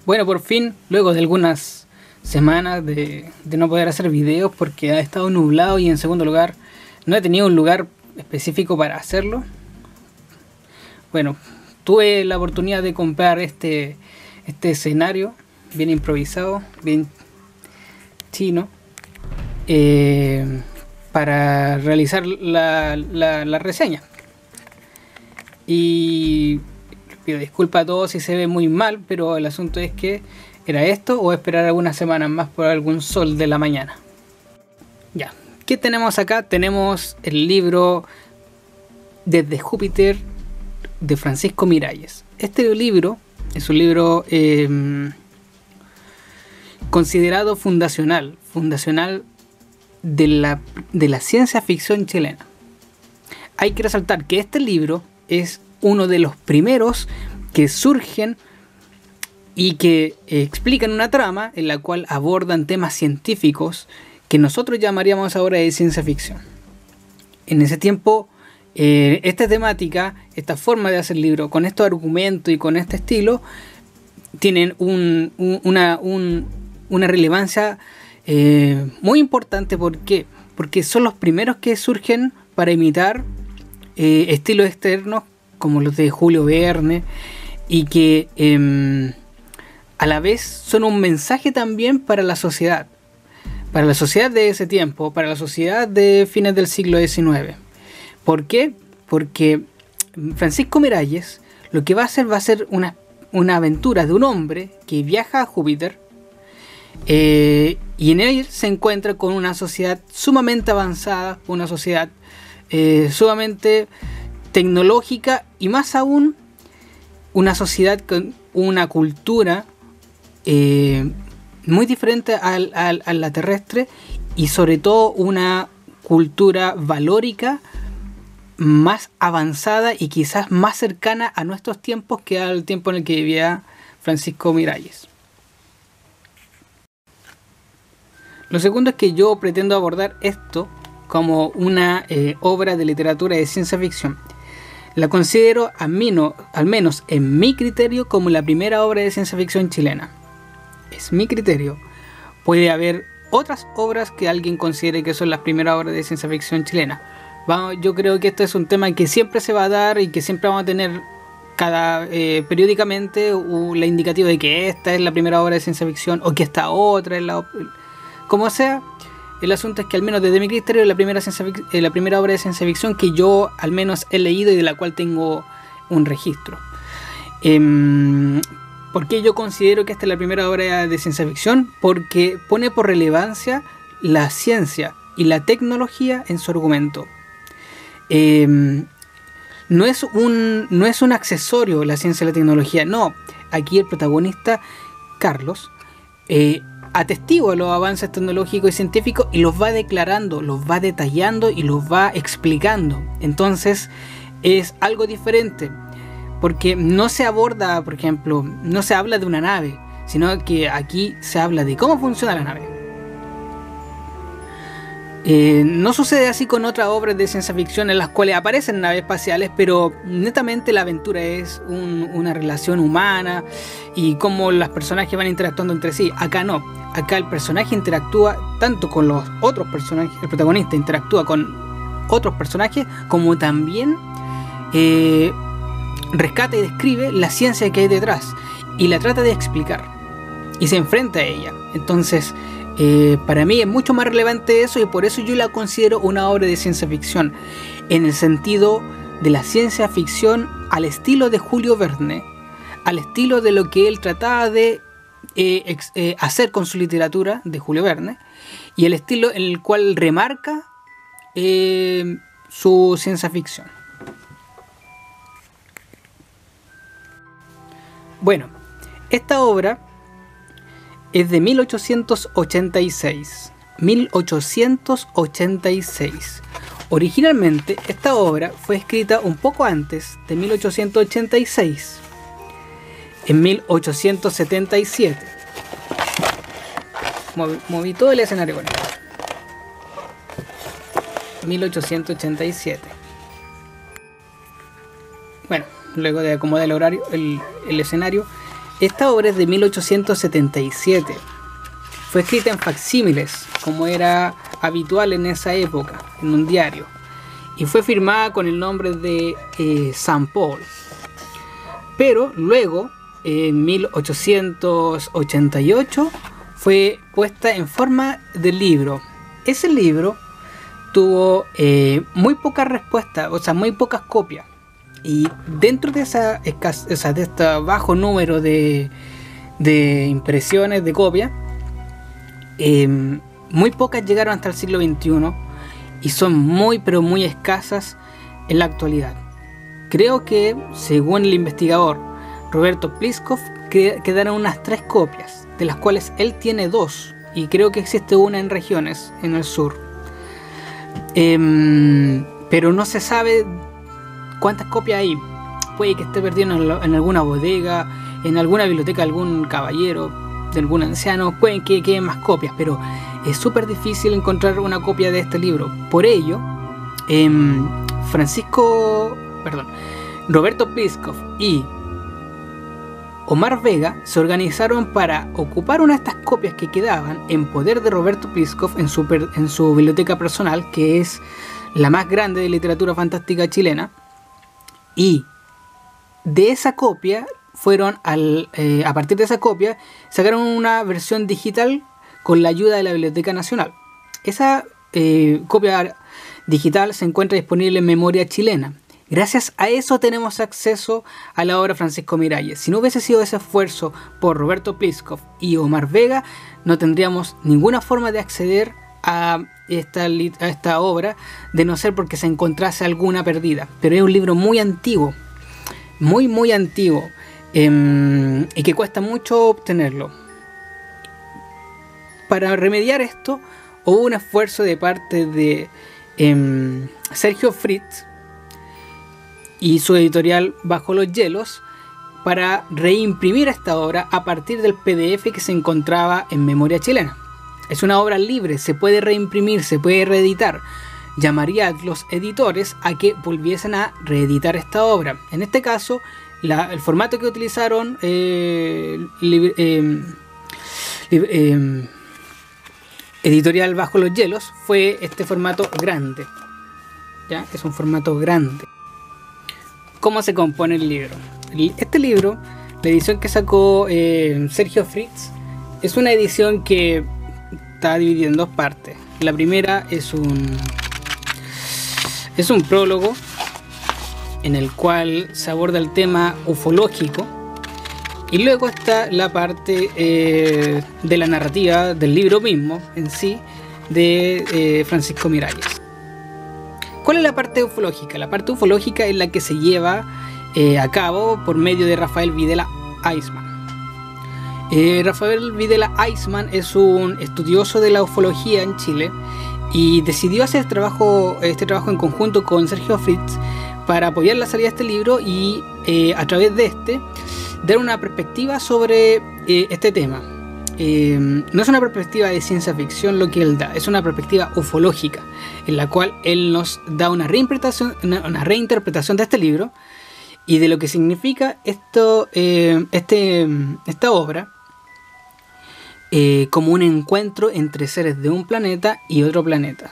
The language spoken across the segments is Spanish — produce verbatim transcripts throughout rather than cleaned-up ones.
Bueno, por fin, luego de algunas semanas de, de no poder hacer videos porque ha estado nublado y en segundo lugar no he tenido un lugar específico para hacerlo. Bueno, tuve la oportunidad de comprar este, este escenario bien improvisado, bien chino, eh, para realizar la, la, la reseña. Y pido disculpas a todos si se ve muy mal, pero el asunto es que era esto o esperar algunas semanas más por algún sol de la mañana. Ya, ¿qué tenemos acá? Tenemos el libro Desde Júpiter de Francisco Miralles. Este libro es un libro eh, considerado fundacional, fundacional de la, de la ciencia ficción chilena. Hay que resaltar que este libro es uno de los primeros que surgen y que eh, explican una trama en la cual abordan temas científicos que nosotros llamaríamos ahora de ciencia ficción. En ese tiempo, eh, esta temática, esta forma de hacer libro, con estos argumentos y con este estilo, tienen un, un, una, un, una relevancia eh, muy importante. ¿Por qué? Porque son los primeros que surgen para imitar eh, estilos externos como los de Julio Verne, y que eh, a la vez son un mensaje también para la sociedad, para la sociedad de ese tiempo, para la sociedad de fines del siglo diecinueve. ¿Por qué? Porque Francisco Miralles lo que va a hacer va a ser una, una aventura de un hombre que viaja a Júpiter, eh, y en él se encuentra con una sociedad sumamente avanzada, una sociedad eh, sumamente tecnológica, y más aún una sociedad con una cultura eh, muy diferente al, al, a la terrestre, y sobre todo una cultura valórica más avanzada y quizás más cercana a nuestros tiempos que al tiempo en el que vivía Francisco Miralles. Lo segundo es que yo pretendo abordar esto como una eh, obra de literatura de ciencia ficción. La considero, al menos, al menos en mi criterio, como la primera obra de ciencia ficción chilena. Es mi criterio. Puede haber otras obras que alguien considere que son las primeras obras de ciencia ficción chilena. Vamos, yo creo que este es un tema que siempre se va a dar y que siempre vamos a tener cada eh, periódicamente uh, la indicativa de que esta es la primera obra de ciencia ficción o que esta otra es la... Como sea, el asunto es que al menos desde mi criterio es la primera, ciencia, eh, la primera obra de ciencia ficción que yo al menos he leído y de la cual tengo un registro. Eh, ¿Por qué yo considero que esta es la primera obra de ciencia ficción? Porque pone por relevancia la ciencia y la tecnología en su argumento. Eh, no, es un, no es un accesorio la ciencia y la tecnología, no. Aquí el protagonista, Carlos, eh, atestigua los avances tecnológicos y científicos y los va declarando, los va detallando y los va explicando. Entonces es algo diferente, porque no se aborda, por ejemplo, no se habla de una nave, sino que aquí se habla de cómo funciona la nave. Eh, no sucede así con otras obras de ciencia ficción en las cuales aparecen naves espaciales, pero netamente la aventura es un, una relación humana y cómo los personajes van interactuando entre sí. Acá no, acá el personaje interactúa tanto con los otros personajes, el protagonista interactúa con otros personajes, como también eh, rescata y describe la ciencia que hay detrás y la trata de explicar y se enfrenta a ella. Entonces, Eh, para mí es mucho más relevante eso, y por eso yo la considero una obra de ciencia ficción, en el sentido de la ciencia ficción al estilo de Julio Verne, al estilo de lo que él trataba de eh, ex, eh, hacer con su literatura de Julio Verne, y el estilo en el cual remarca eh, su ciencia ficción. Bueno, esta obra es de mil ochocientos ochenta y seis. mil ochocientos ochenta y seis. Originalmente, esta obra fue escrita un poco antes de mil ochocientos ochenta y seis. En mil ochocientos setenta y siete. Moví, moví todo el escenario con esto. mil ochocientos ochenta y siete. Bueno, luego de acomodar el horario, el, el escenario, Esta obra es de mil ochocientos setenta y siete. Fue escrita en facsímiles, como era habitual en esa época, en un diario. Y fue firmada con el nombre de eh, Saint Paul. Pero luego, en mil ochocientos ochenta y ocho, fue puesta en forma de libro. Ese libro tuvo eh, muy pocas respuestas, o sea, muy pocas copias. Y dentro de esa escas- o sea, de este bajo número de, de impresiones, de copias, eh, muy pocas llegaron hasta el siglo veintiuno y son muy, pero muy escasas en la actualidad. Creo que, según el investigador Roberto Pliskov, que quedaron unas tres copias, de las cuales él tiene dos, y creo que existe una en regiones, en el sur. Eh, pero no se sabe cuántas copias hay. Puede que esté perdido en, en alguna bodega, en alguna biblioteca de algún caballero, de algún anciano. Pueden que queden más copias, pero es súper difícil encontrar una copia de este libro. Por ello, eh, Francisco, perdón, Roberto Pliskov y Omar Vega se organizaron para ocupar una de estas copias que quedaban en poder de Roberto Pliskov en su, per, en su biblioteca personal, que es la más grande de literatura fantástica chilena. Y de esa copia fueron al, eh, a partir de esa copia sacaron una versión digital con la ayuda de la Biblioteca Nacional. Esa eh, copia digital se encuentra disponible en memoria chilena. Gracias a eso tenemos acceso a la obra de Francisco Miralles. Si no hubiese sido ese esfuerzo por Roberto Pliskov y Omar Vega, no tendríamos ninguna forma de acceder a esta, a esta obra, de no ser porque se encontrase alguna perdida. Pero es un libro muy antiguo, muy muy antiguo, eh, y que cuesta mucho obtenerlo. Para remediar esto, hubo un esfuerzo de parte de eh, Sergio Fritz y su editorial Bajo los Hielos para reimprimir esta obra a partir del P D F que se encontraba en memoria chilena. Es una obra libre, se puede reimprimir, se puede reeditar. Llamaría a los editores a que volviesen a reeditar esta obra. En este caso, la, el formato que utilizaron eh, li, eh, li, eh, editorial Bajo los Hielos fue este formato grande. ¿Ya? Es un formato grande. ¿Cómo se compone el libro? Este libro, la edición que sacó eh, Sergio Fritz, es una edición que está dividida en dos partes. La primera es un es un prólogo en el cual se aborda el tema ufológico, y luego está la parte eh, de la narrativa del libro mismo en sí de eh, Francisco Miralles. ¿Cuál es la parte ufológica? La parte ufológica es la que se lleva eh, a cabo por medio de Rafael Videla Eisman. Eh, Rafael Videla Eisman es un estudioso de la ufología en Chile y decidió hacer trabajo, este trabajo en conjunto con Sergio Fritz para apoyar la salida de este libro y eh, a través de este dar una perspectiva sobre eh, este tema. Eh, no es una perspectiva de ciencia ficción lo que él da, es una perspectiva ufológica en la cual él nos da una reinterpretación, una, una reinterpretación de este libro y de lo que significa esto, eh, este, esta obra eh, como un encuentro entre seres de un planeta y otro planeta.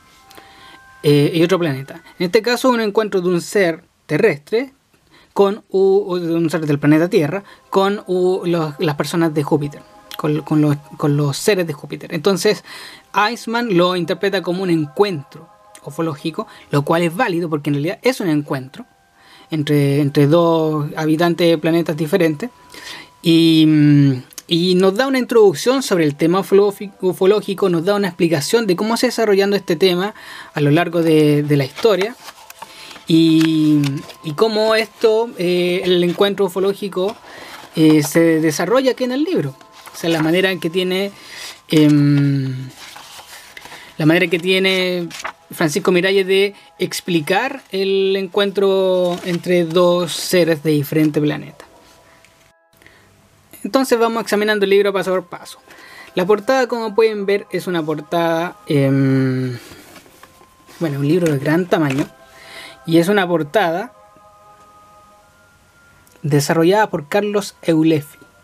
Eh, y otro planeta. En este caso, un encuentro de un ser terrestre con u, de un ser del planeta Tierra con u, los, las personas de Júpiter, con, con, los, con los seres de Júpiter. Entonces, Eisman lo interpreta como un encuentro ufológico, lo cual es válido porque en realidad es un encuentro entre, entre dos habitantes de planetas diferentes. Y, y nos da una introducción sobre el tema ufológico, nos da una explicación de cómo se está desarrollando este tema a lo largo de, de la historia. Y, y cómo esto, eh, el encuentro ufológico, eh, se desarrolla aquí en el libro. O sea, la manera en que tiene eh, la manera que tiene Francisco Miralles de explicar el encuentro entre dos seres de diferente planeta. Entonces vamos examinando el libro paso por paso. La portada, como pueden ver, es una portada, eh, bueno, un libro de gran tamaño. Y es una portada desarrollada por Carlos Eulefi.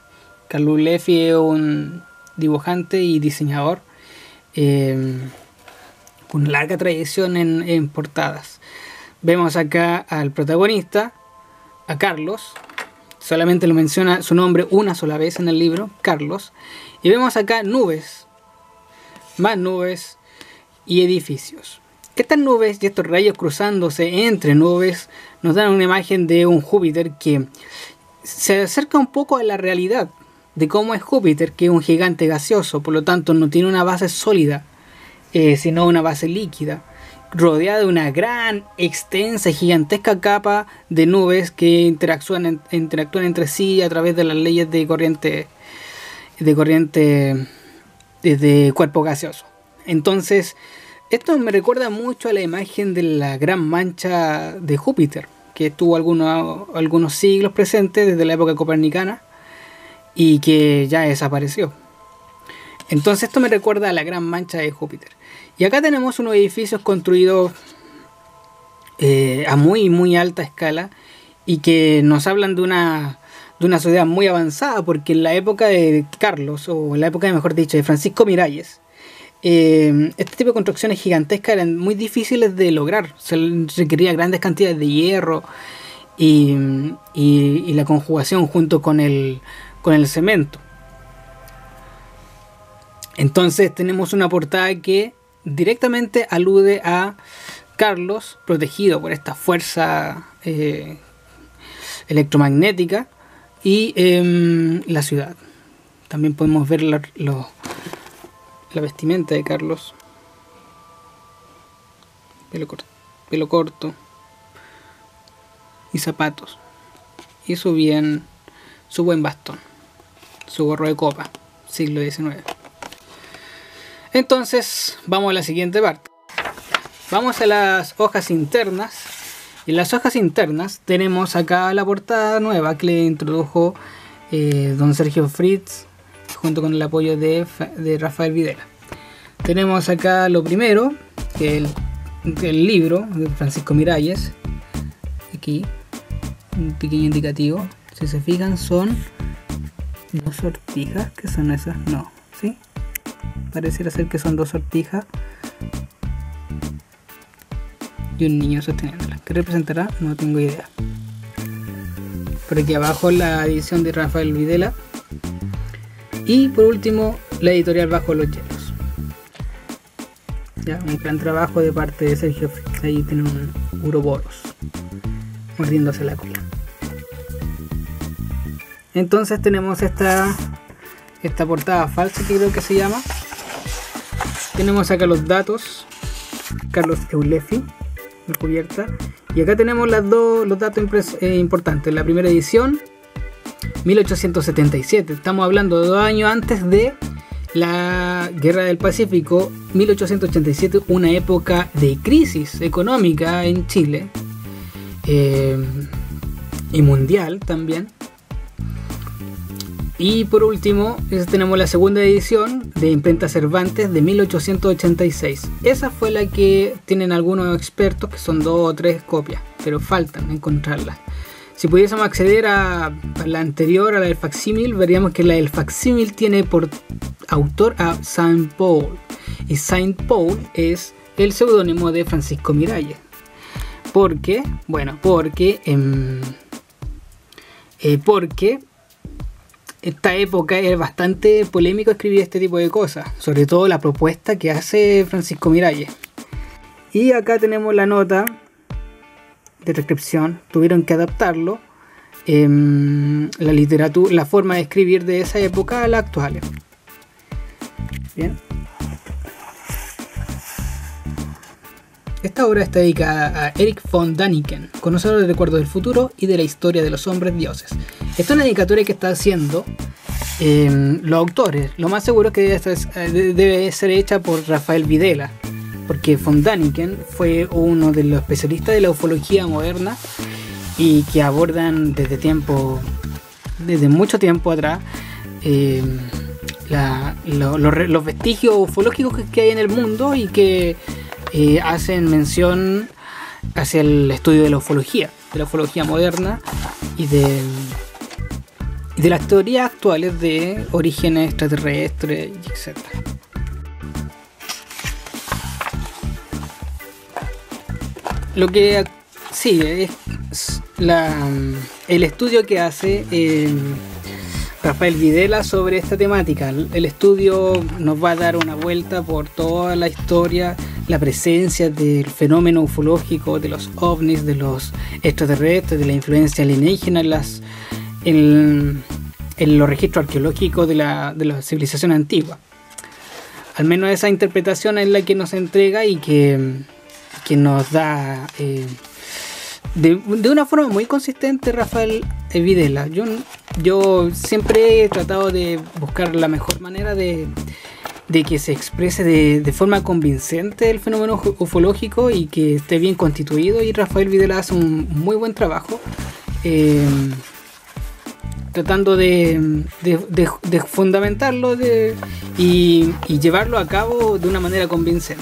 Carlo Leffi es un dibujante y diseñador eh, con larga tradición en, en portadas. Vemos acá al protagonista, a Carlos, solamente lo menciona su nombre una sola vez en el libro, Carlos, y vemos acá nubes, más nubes y edificios. Estas nubes y estos rayos cruzándose entre nubes nos dan una imagen de un Júpiter que se acerca un poco a la realidad de cómo es Júpiter, que es un gigante gaseoso, por lo tanto no tiene una base sólida, eh, sino una base líquida, rodeada de una gran, extensa y gigantesca capa de nubes que interactúan, en, interactúan entre sí a través de las leyes de corriente, de corriente de, de cuerpo gaseoso. Entonces, esto me recuerda mucho a la imagen de la gran mancha de Júpiter, que estuvo algunos, algunos siglos presente desde la época copernicana y que ya desapareció. Entonces esto me recuerda a la gran mancha de Júpiter. Y acá tenemos unos edificios construidos eh, a muy muy alta escala y que nos hablan de una, de una sociedad muy avanzada, porque en la época de Carlos, o en la época mejor dicho de Francisco Miralles, eh, este tipo de construcciones gigantescas eran muy difíciles de lograr. Se requería grandes cantidades de hierro y, y, y la conjugación junto con el con el cemento. Entonces tenemos una portada que directamente alude a Carlos protegido por esta fuerza eh, electromagnética y eh, la ciudad. También podemos ver la, lo, la vestimenta de Carlos. Pelo corto, pelo corto y zapatos. Y su bien, su buen bastón. Su gorro de copa, siglo diecinueve. Entonces, vamos a la siguiente parte. Vamos a las hojas internas. Y en las hojas internas tenemos acá la portada nueva que le introdujo eh, don Sergio Fritz, junto con el apoyo de, de Rafael Videla. Tenemos acá lo primero, que es el, el libro de Francisco Miralles. Aquí, un pequeño indicativo. Si se fijan, son dos sortijas. ¿Qué son esas? No, ¿sí? Pareciera ser que son dos sortijas y un niño sosteniéndola. ¿Qué representará? No tengo idea. Por aquí abajo la edición de Rafael Videla. Y por último, la editorial Bajo los Hielos. Ya, un gran trabajo de parte de Sergio Fritz. Ahí tiene un uroboros mordiéndose la cola. Entonces tenemos esta esta portada falsa, que creo que se llama. Tenemos acá los datos, Carlos Eulefi, en cubierta. Y acá tenemos las dos, los datos eh, importantes. La primera edición, mil ochocientos setenta y siete. Estamos hablando de dos años antes de la Guerra del Pacífico. mil ochocientos ochenta y siete, una época de crisis económica en Chile. Eh, y mundial también. Y por último, tenemos la segunda edición de Imprenta Cervantes de mil ochocientos ochenta y seis. Esa fue la que tienen algunos expertos, que son dos o tres copias, pero faltan encontrarlas. Si pudiésemos acceder a, a la anterior, a la del facsímil, veríamos que la del facsímil tiene por autor a Saint Paul. Y Saint Paul es el seudónimo de Francisco Miralles. ¿Por qué? Bueno, porque... Eh, eh, porque... esta época es bastante polémico escribir este tipo de cosas, sobre todo la propuesta que hace Francisco Miralles. Y acá tenemos la nota de transcripción, tuvieron que adaptarlo, eh, la literatura, la forma de escribir de esa época a la actual. Bien. Esta obra está dedicada a Erich von Däniken, conocedor del recuerdo del futuro y de la historia de los hombres dioses. Esta es una dedicatoria que está haciendo eh, los autores. Lo más seguro es que debe, debe ser hecha por Rafael Videla, porque von Däniken fue uno de los especialistas de la ufología moderna y que abordan desde tiempo, desde mucho tiempo atrás, eh, la, lo, lo, los vestigios ufológicos que hay en el mundo y que eh, hacen mención hacia el estudio de la ufología, de la ufología moderna y de y de las teorías actuales de orígenes extraterrestres, etcétera. Lo que sigue es la, el estudio que hace eh, Rafael Videla sobre esta temática. El estudio nos va a dar una vuelta por toda la historia, la presencia del fenómeno ufológico, de los ovnis, de los extraterrestres, de la influencia alienígena en, las, en, en los registros arqueológicos de la, de la civilización antigua. Al menos esa interpretación es la que nos entrega y que, que nos da eh, de, de una forma muy consistente Rafael Videla. Yo, yo siempre he tratado de buscar la mejor manera de, de que se exprese de, de forma convincente el fenómeno ufológico y que esté bien constituido, y Rafael Videla hace un muy buen trabajo eh, tratando de, de, de, de fundamentarlo de, y, y llevarlo a cabo de una manera convincente.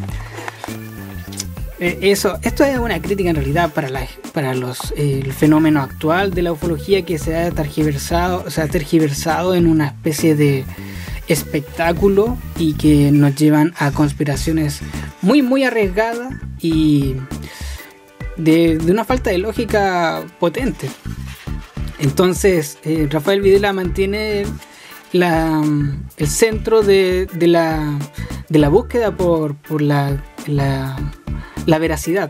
Eh, eso, esto es una crítica en realidad para, la, para los, eh, el fenómeno actual de la ufología, que se ha tergiversado, se ha tergiversado en una especie de espectáculo y que nos llevan a conspiraciones muy muy arriesgadas y de, de una falta de lógica potente. Entonces eh, Rafael Videla mantiene la, el centro de, de, la, de la búsqueda por, por la, la, la veracidad.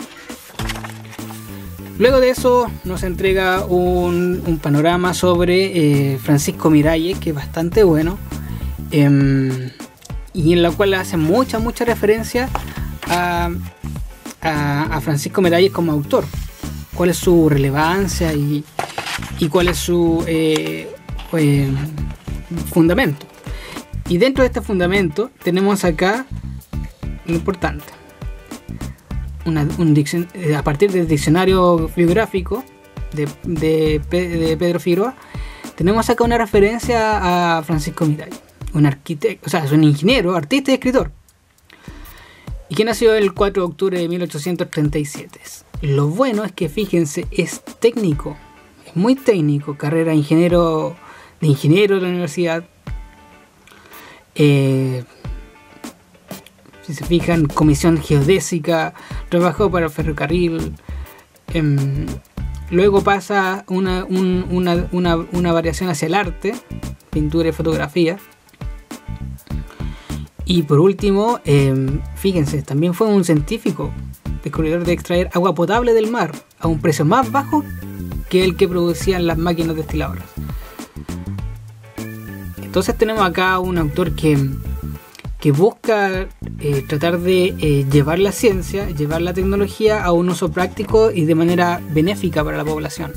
Luego de eso nos entrega un, un panorama sobre eh, Francisco Miralles, que es bastante bueno, eh, y en la cual hace mucha mucha referencia a, a, a Francisco Miralles como autor, cuál es su relevancia y, y cuál es su eh, eh, fundamento. Y dentro de este fundamento tenemos acá lo importante. Una, un diccion, a partir del diccionario biográfico de, de, de Pedro Figueroa, tenemos acá una referencia a Francisco Miralles, un arquitecto, o sea, es un ingeniero, artista y escritor, y que nació el cuatro de octubre de mil ochocientos treinta y siete. Lo bueno es que, fíjense, es técnico, es muy técnico, carrera ingeniero, de ingeniero de la universidad. Eh, Si se fijan, comisión geodésica, trabajó para el ferrocarril. Eh, luego pasa una, un, una, una, una variación hacia el arte, pintura y fotografía. Y por último, eh, fíjense, también fue un científico, descubridor de extraer agua potable del mar a un precio más bajo que el que producían las máquinas destiladoras. Entonces tenemos acá un autor que... que busca eh, tratar de eh, llevar la ciencia, llevar la tecnología a un uso práctico y de manera benéfica para la población.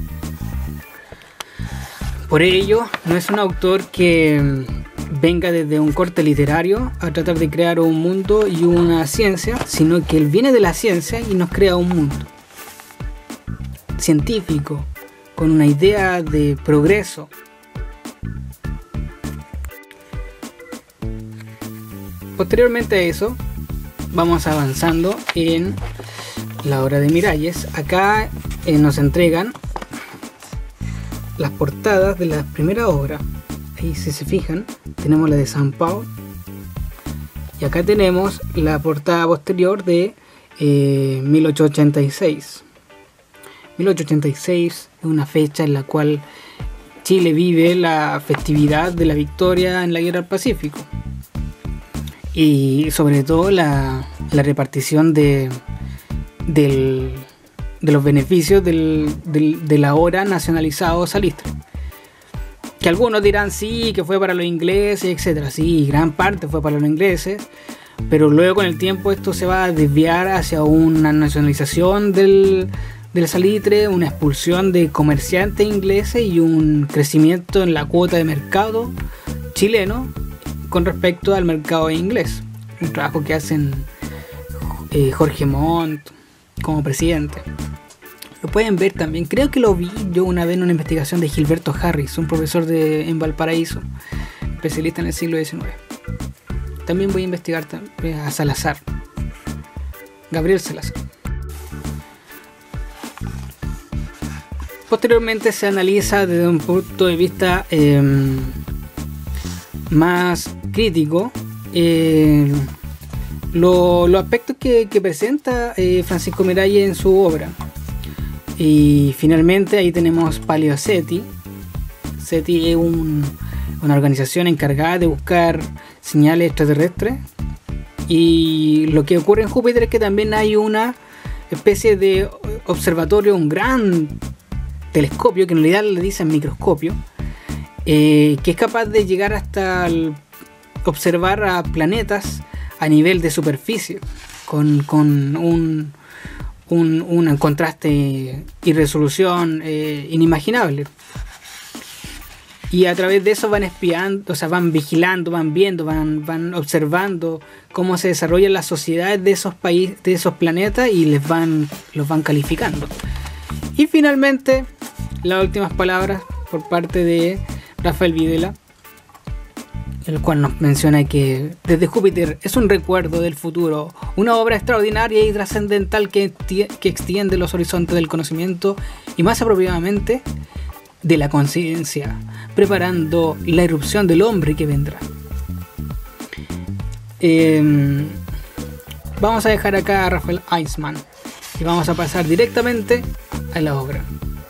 Por ello, no es un autor que venga desde un corte literario a tratar de crear un mundo y una ciencia, sino que él viene de la ciencia y nos crea un mundo científico, con una idea de progreso. Posteriormente a eso, vamos avanzando en la obra de Miralles. Acá eh, nos entregan las portadas de la primera obra. Ahí, si se fijan, tenemos la de San Pau, y acá tenemos la portada posterior de eh, mil ochocientos ochenta y seis. mil ochocientos ochenta y seis es una fecha en la cual Chile vive la festividad de la victoria en la Guerra del Pacífico. Y sobre todo la, la repartición de, del, de los beneficios del, del, del ahora nacionalizado Salitre. Que algunos dirán sí, que fue para los ingleses, etcétera. Sí, gran parte fue para los ingleses. Pero luego con el tiempo esto se va a desviar hacia una nacionalización del, del salitre, una expulsión de comerciantes ingleses y un crecimiento en la cuota de mercado chileno con respecto al mercado inglés. Un trabajo que hacen eh, Jorge Montt como presidente. Lo pueden ver también, creo que lo vi yo una vez en una investigación de Gilberto Harris, un profesor de, en Valparaíso, especialista en el siglo diecinueve. También voy a investigar a Salazar, Gabriel Salazar. Posteriormente se analiza desde un punto de vista eh, más crítico eh, lo, los aspectos que, que presenta eh, Francisco Miralles en su obra. Y finalmente ahí tenemos Paleo SETI. SETI es un, una organización encargada de buscar señales extraterrestres. Y lo que ocurre en Júpiter es que también hay una especie de observatorio, un gran telescopio, que en realidad le dicen microscopio, eh, que es capaz de llegar hasta el, observar a planetas a nivel de superficie, con, con un, un, un contraste y resolución eh, inimaginable. Y a través de eso van espiando, o sea, van vigilando, van viendo, van, van observando cómo se desarrollan las sociedades de esos países, de esos planetas, y les van, los van calificando. Y finalmente, las últimas palabras por parte de Rafael Videla, el cual nos menciona que Desde Júpiter es un recuerdo del futuro, una obra extraordinaria y trascendental que, que extiende los horizontes del conocimiento y más apropiadamente de la conciencia, preparando la irrupción del hombre que vendrá. Eh, vamos a dejar acá a Rafael Einsmann y vamos a pasar directamente a la obra.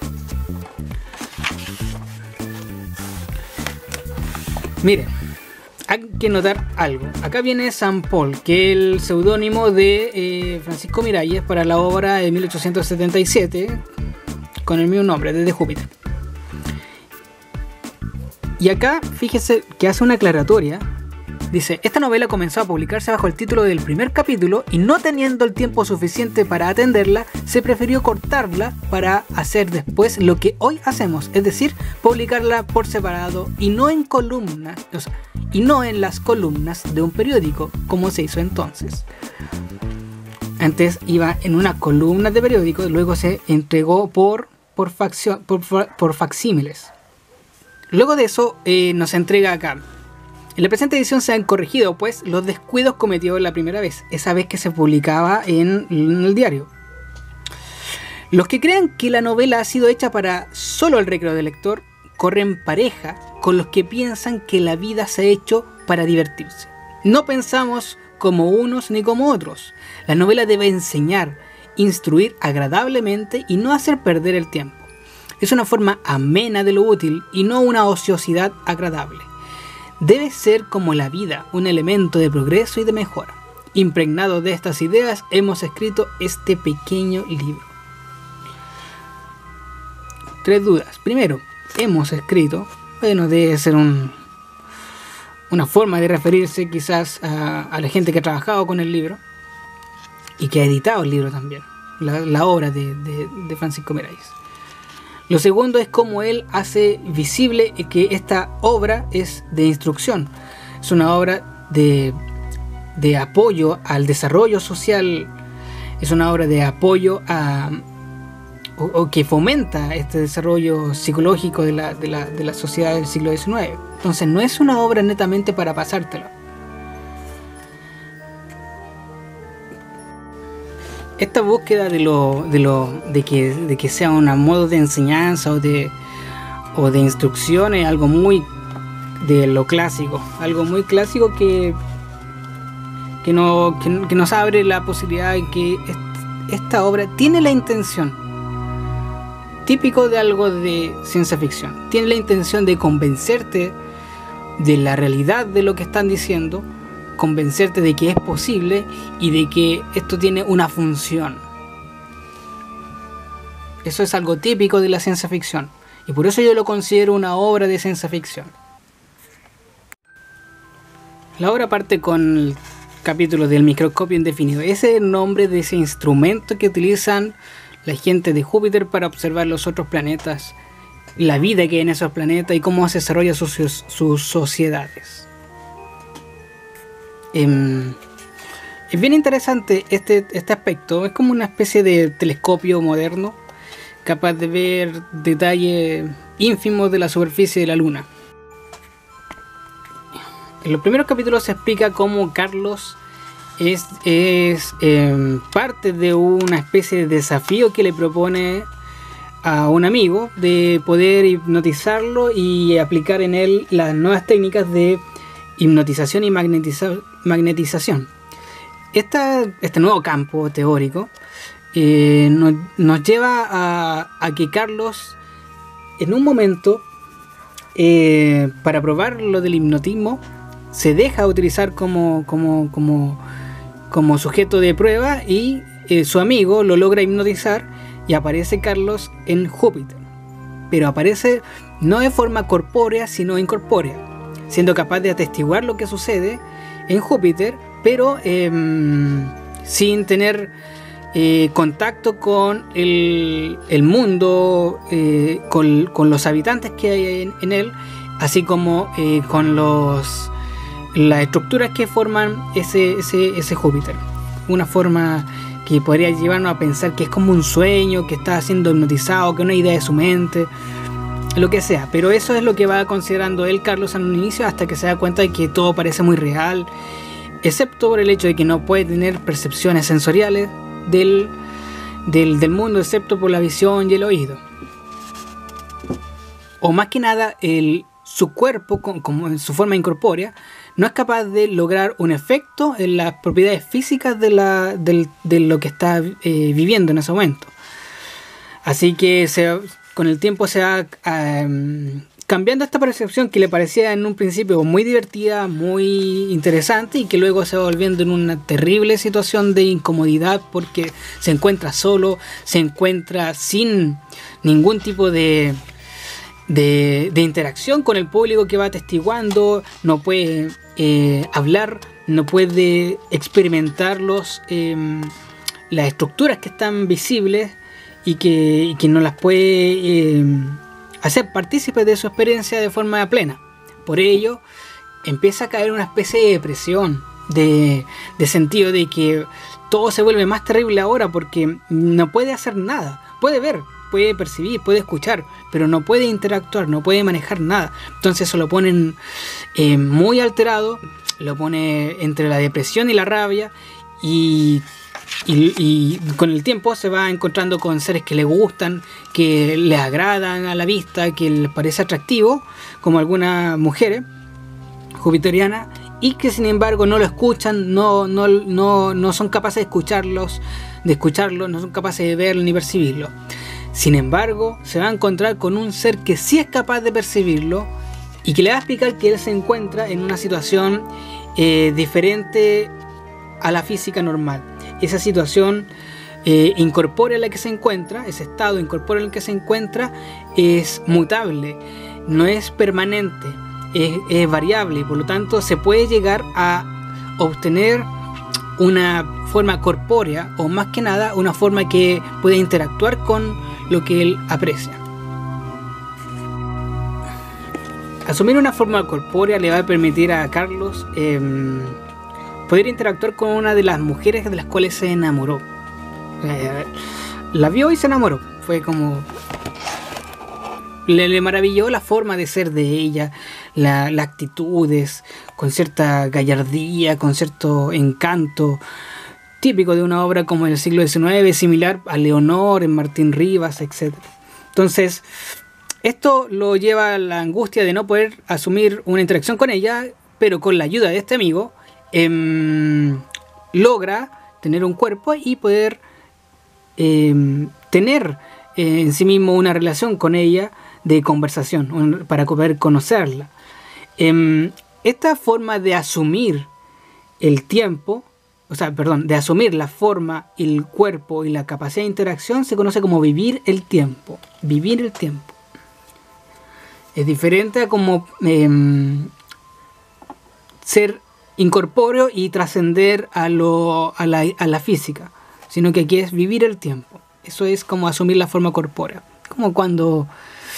Miren, hay que notar algo. Acá viene San Paul, que es el seudónimo de eh, Francisco Miralles para la obra de mil ochocientos setenta y siete, con el mismo nombre, Desde Júpiter. Y acá, fíjese que hace una aclaratoria. Dice, esta novela comenzó a publicarse bajo el título del primer capítulo y no teniendo el tiempo suficiente para atenderla, se prefirió cortarla para hacer después lo que hoy hacemos, es decir, publicarla por separado y no en columnas, o sea, y no en las columnas de un periódico, como se hizo entonces. Antes iba en una columna de periódico, luego se entregó por, por, faccio, por, por facsímiles. Luego de eso eh, nos entrega acá. En la presente edición se han corregido pues los descuidos cometidos la primera vez, esa vez que se publicaba en, en el diario. Los que crean que la novela ha sido hecha para solo el recreo del lector corren pareja con los que piensan que la vida se ha hecho para divertirse. No pensamos como unos ni como otros. La novela debe enseñar, instruir agradablemente y no hacer perder el tiempo. Es una forma amena de lo útil y no una ociosidad agradable. Debe ser como la vida, un elemento de progreso y de mejora. Impregnado de estas ideas, hemos escrito este pequeño libro. Tres dudas. Primero, hemos escrito, bueno, debe ser un, una forma de referirse quizás a, a la gente que ha trabajado con el libro y que ha editado el libro también, la, la obra de, de, de Francisco Miralles. Lo segundo es cómo él hace visible que esta obra es de instrucción. Es una obra de, de apoyo al desarrollo social. Es una obra de apoyo a, o, o que fomenta este desarrollo psicológico de la, de, la, de la sociedad del siglo diecinueve. Entonces no es una obra netamente para pasártela. Esta búsqueda de lo de lo de que, de que sea un modo de enseñanza o de o de instrucción es algo muy de lo clásico, algo muy clásico que que, no, que, que nos abre la posibilidad de que est, esta obra tiene la intención, típico de algo de ciencia ficción, tiene la intención de convencerte de la realidad de lo que están diciendo, convencerte de que es posible y de que esto tiene una función. Eso es algo típico de la ciencia ficción y por eso yo lo considero una obra de ciencia ficción. La obra parte con el capítulo del microscopio indefinido. Ese es el nombre de ese instrumento que utilizan la gente de Júpiter para observar los otros planetas, la vida que hay en esos planetas y cómo se desarrollan sus, sus sociedades. Eh, es bien interesante este, este aspecto. Es como una especie de telescopio moderno capaz de ver detalles ínfimos de la superficie de la luna. En los primeros capítulos se explica cómo Carlos es, es eh, parte de una especie de desafío que le propone a un amigo de poder hipnotizarlo y aplicar en él las nuevas técnicas de hipnotización y magnetiza magnetización. Esta, este nuevo campo teórico eh, nos, nos lleva a, a que Carlos, en un momento, eh, para probar lo del hipnotismo, se deja utilizar como, como, como, como sujeto de prueba y eh, su amigo lo logra hipnotizar y aparece Carlos en Júpiter. Pero aparece no de forma corpórea, sino incorpórea, siendo capaz de atestiguar lo que sucede en Júpiter, pero eh, sin tener eh, contacto con el, el mundo, eh, con, con los habitantes que hay en, en él, así como eh, con los, las estructuras que forman ese, ese, ese Júpiter. Una forma que podría llevarnos a pensar que es como un sueño, que está siendo hipnotizado, que es una idea de su mente, lo que sea. Pero eso es lo que va considerando él, Carlos, al inicio, hasta que se da cuenta de que todo parece muy real, excepto por el hecho de que no puede tener percepciones sensoriales del, del, del mundo, excepto por la visión y el oído. O más que nada, el, su cuerpo, como en su forma incorpórea, no es capaz de lograr un efecto en las propiedades físicas de, la, de, de lo que está eh, viviendo en ese momento. Así que se, con el tiempo se va um, cambiando esta percepción que le parecía en un principio muy divertida, muy interesante, y que luego se va volviendo en una terrible situación de incomodidad porque se encuentra solo, se encuentra sin ningún tipo de, de, de interacción con el público que va atestiguando, no puede eh, hablar, no puede experimentar los, eh, las estructuras que están visibles y que, y que no las puede eh, hacer partícipes de su experiencia de forma plena. Por ello empieza a caer una especie de depresión, de, de sentido de que todo se vuelve más terrible ahora porque no puede hacer nada. Puede ver, puede percibir, puede escuchar, pero no puede interactuar, no puede manejar nada. Entonces eso lo ponen eh, muy alterado, lo pone entre la depresión y la rabia, y Y, y con el tiempo se va encontrando con seres que le gustan, que le agradan a la vista, que les parece atractivo, como algunas mujeres jupiterianas, y que sin embargo no lo escuchan, no, no, no, no son capaces de escucharlos, de escucharlo, no son capaces de verlo ni percibirlo. Sin embargo, se va a encontrar con un ser que sí es capaz de percibirlo y que le va a explicar que él se encuentra en una situación eh, diferente a la física normal. Esa situación eh, incorpórea en la que se encuentra, ese estado incorpóreo en el que se encuentra, es mutable, no es permanente, es, es variable, y por lo tanto se puede llegar a obtener una forma corpórea, o más que nada una forma que puede interactuar con lo que él aprecia. Asumir una forma corpórea le va a permitir a Carlos eh, poder interactuar con una de las mujeres de las cuales se enamoró. Eh, la vio y se enamoró. Fue como... Le, le maravilló la forma de ser de ella, la, las actitudes, con cierta gallardía, con cierto encanto, típico de una obra como el siglo diecinueve, similar a Leonor, en Martín Rivas, etcétera. Entonces, esto lo lleva a la angustia de no poder asumir una interacción con ella, pero con la ayuda de este amigo, eh, logra tener un cuerpo y poder eh, tener eh, en sí mismo una relación con ella de conversación, un, para poder conocerla. Eh, esta forma de asumir el tiempo, o sea, perdón, de asumir la forma, el cuerpo y la capacidad de interacción se conoce como vivir el tiempo. Vivir el tiempo. Es diferente a como eh, ser incorpóreo y trascender a, lo, a, la, a la física, sino que aquí es vivir el tiempo. Eso es como asumir la forma corpórea. Como cuando...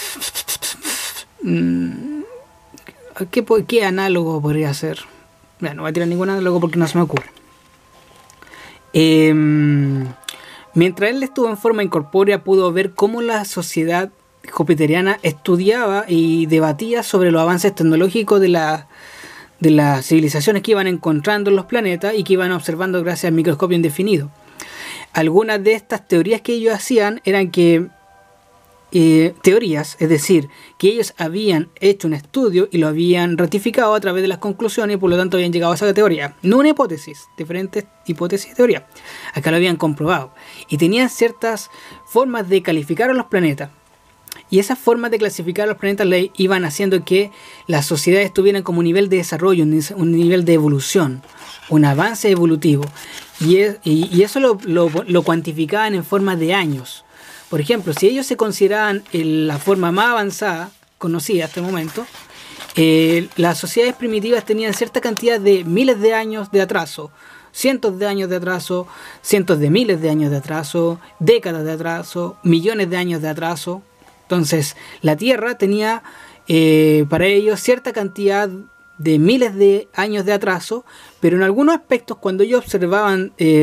¿Qué, qué análogo podría ser? Bueno, no voy a tirar ningún análogo porque no se me ocurre. Eh, mientras él estuvo en forma incorpórea, pudo ver cómo la sociedad jupiteriana estudiaba y debatía sobre los avances tecnológicos de, la, de las civilizaciones que iban encontrando en los planetas y que iban observando gracias al microscopio indefinido. Algunas de estas teorías que ellos hacían eran que eh, teorías, es decir, que ellos habían hecho un estudio y lo habían ratificado a través de las conclusiones y por lo tanto habían llegado a esa teoría. No una hipótesis, diferentes hipótesis y teorías. Acá lo habían comprobado. Y tenían ciertas formas de calificar a los planetas. Y esas formas de clasificar a los planetas le iban haciendo que las sociedades tuvieran como un nivel de desarrollo, un nivel de evolución, un avance evolutivo. Y, es, y, y eso lo, lo, lo cuantificaban en forma de años. Por ejemplo, si ellos se consideraban la forma más avanzada conocida hasta el momento, eh, las sociedades primitivas tenían cierta cantidad de miles de años de atraso, cientos de años de atraso, cientos de miles de años de atraso, décadas de atraso, millones de años de atraso. Entonces, la Tierra tenía eh, para ellos cierta cantidad de miles de años de atraso, pero en algunos aspectos, cuando ellos observaban eh,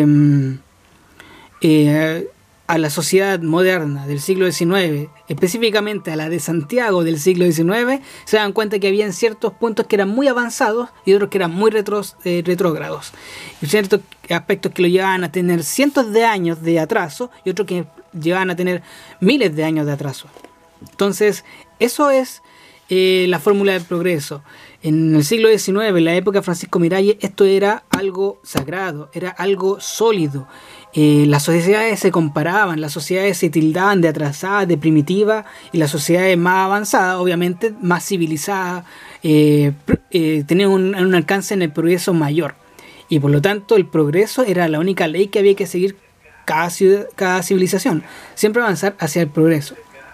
eh, a la sociedad moderna del siglo diecinueve, específicamente a la de Santiago del siglo diecinueve, se dan cuenta que habían ciertos puntos que eran muy avanzados y otros que eran muy retros, eh, retrógrados. Y ciertos aspectos que lo llevaban a tener cientos de años de atraso y otros que llevaban a tener miles de años de atraso. Entonces, eso es eh, la fórmula del progreso. En el siglo diecinueve, en la época de Francisco Miralles, esto era algo sagrado, era algo sólido. Eh, las sociedades se comparaban, las sociedades se tildaban de atrasadas, de primitivas, y las sociedades más avanzadas, obviamente más civilizadas, eh, eh, tenían un, un alcance en el progreso mayor. Y por lo tanto, el progreso era la única ley que había que seguir cada, ciudad, cada civilización, siempre avanzar hacia el progreso.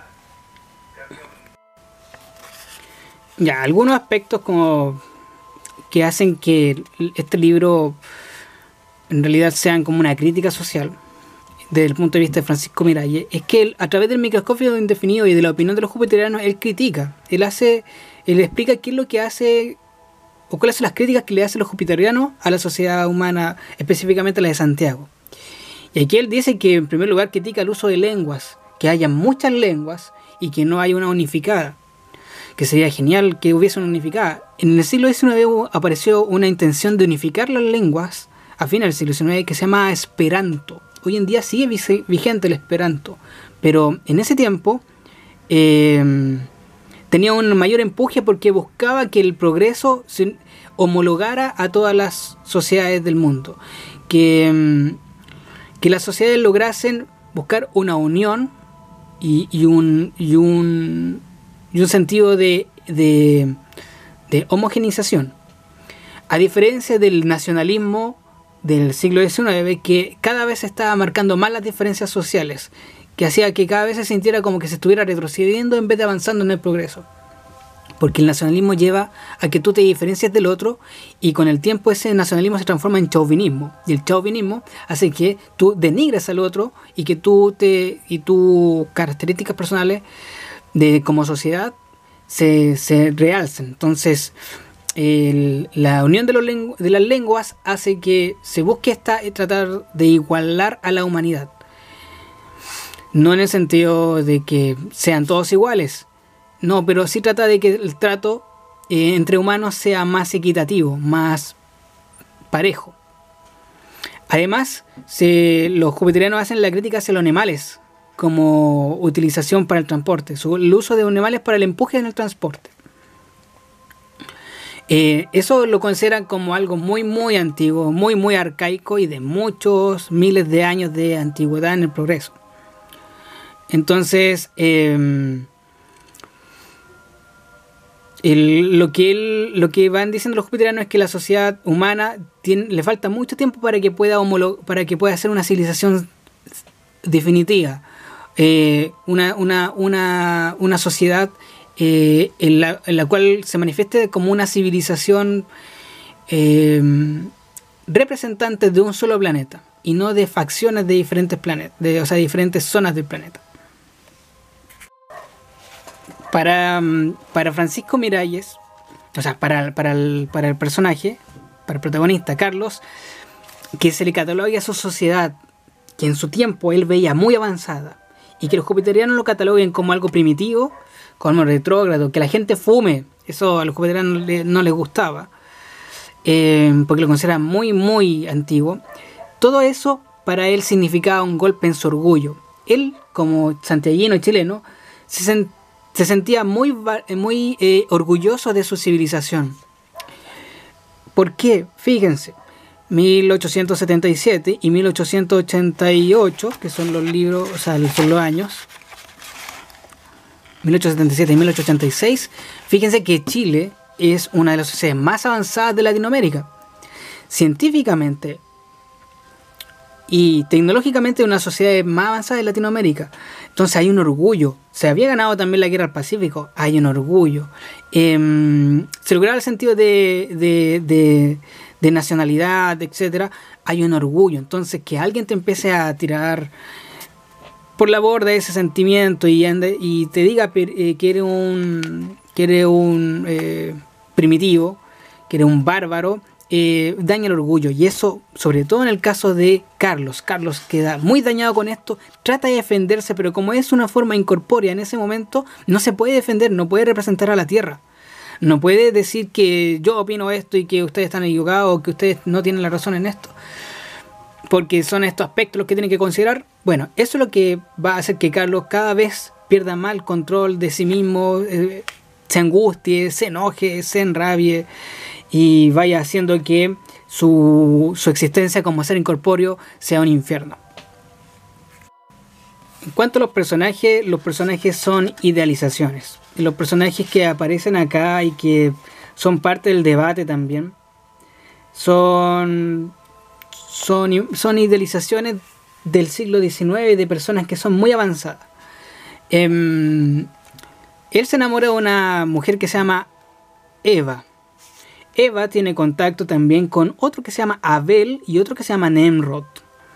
Ya, algunos aspectos como que hacen que este libro en realidad sean como una crítica social desde el punto de vista de Francisco Miralles es que él, a través del microscopio indefinido y de la opinión de los jupiterianos, él critica, él hace, él explica qué es lo que hace o cuáles son las críticas que le hacen los jupiterianos a la sociedad humana, específicamente la de Santiago. Y aquí él dice que en primer lugar critica el uso de lenguas, que haya muchas lenguas y que no haya una unificada, que sería genial que hubiese una unificada. En el siglo diecinueve apareció una intención de unificar las lenguas a fines del siglo diecinueve que se llama Esperanto. Hoy en día sigue vigente el Esperanto, pero en ese tiempo eh, tenía un mayor empuje porque buscaba que el progreso se homologara a todas las sociedades del mundo, que, que las sociedades lograsen buscar una unión y, y, un, y, un, y un sentido de, de, de homogenización, a diferencia del nacionalismo del siglo diecinueve, que cada vez estaba marcando más las diferencias sociales, que hacía que cada vez se sintiera como que se estuviera retrocediendo en vez de avanzando en el progreso. Porque el nacionalismo lleva a que tú te diferencias del otro y con el tiempo ese nacionalismo se transforma en chauvinismo. Y el chauvinismo hace que tú denigres al otro y que tú te y tus características personales de como sociedad se, se realcen. Entonces, El, la unión de, los lengu de las lenguas hace que se busque esta, tratar de igualar a la humanidad. No en el sentido de que sean todos iguales, no, pero sí trata de que el trato eh, entre humanos sea más equitativo, más parejo. Además, se, los jupiterianos hacen la crítica hacia los animales como utilización para el transporte, su, el uso de animales para el empuje en el transporte. Eh, eso lo consideran como algo muy muy antiguo, muy muy arcaico y de muchos miles de años de antigüedad en el progreso. Entonces, eh, el, lo, que él, lo que van diciendo los jupiterianos es que la sociedad humana tiene, le falta mucho tiempo para que pueda homolog para que pueda ser una civilización definitiva, eh, una, una, una, una sociedad Eh, en, la, en la cual se manifieste como una civilización eh, representante de un solo planeta y no de facciones de diferentes planetas, de, o sea, diferentes zonas del planeta. Para, para Francisco Miralles, o sea, para, para, el, para el personaje, para el protagonista Carlos, que se le catalogue a su sociedad que en su tiempo él veía muy avanzada y que los jupiterianos lo cataloguen como algo primitivo, como retrógrado, que la gente fume, eso a los jupiterianos no, le, no les gustaba, eh, porque lo consideran muy muy antiguo. Todo eso para él significaba un golpe en su orgullo. Él, como santiaguino y chileno, se, sen, se sentía muy, muy eh, orgulloso de su civilización. ¿Por qué? Fíjense, mil ochocientos setenta y siete y mil ochocientos ochenta y ocho, que son los libros, o sea, son los años, mil ochocientos setenta y siete y mil ochocientos ochenta y seis, fíjense que Chile es una de las sociedades más avanzadas de Latinoamérica. Científicamente y tecnológicamente una sociedad más avanzada de Latinoamérica. Entonces hay un orgullo. Se había ganado también la guerra al Pacífico. Hay un orgullo. Eh, se lograba el sentido de, de, de, de nacionalidad, etcétera. Hay un orgullo. Entonces que alguien te empiece a tirar por la borda ese sentimiento y, ande, y te diga eh, que eres un, que eres un eh, primitivo, que eres un bárbaro, Eh, daña el orgullo. Y eso, sobre todo en el caso de Carlos. Carlos queda muy dañado con esto, trata de defenderse, pero como es una forma incorpórea en ese momento, no se puede defender, no puede representar a la Tierra. No puede decir que yo opino esto y que ustedes están equivocados o que ustedes no tienen la razón en esto, porque son estos aspectos los que tienen que considerar. Bueno, eso es lo que va a hacer que Carlos cada vez pierda más el control de sí mismo, eh, se angustie, se enoje, se enrabie y vaya haciendo que su, su existencia como ser incorpóreo sea un infierno. En cuanto a los personajes, los personajes son idealizaciones. Y los personajes que aparecen acá y que son parte del debate también son, son, son idealizaciones del siglo diecinueve de personas que son muy avanzadas. Eh, él se enamora de una mujer que se llama Eva. Eva tiene contacto también con otro que se llama Abel y otro que se llama Nemrod.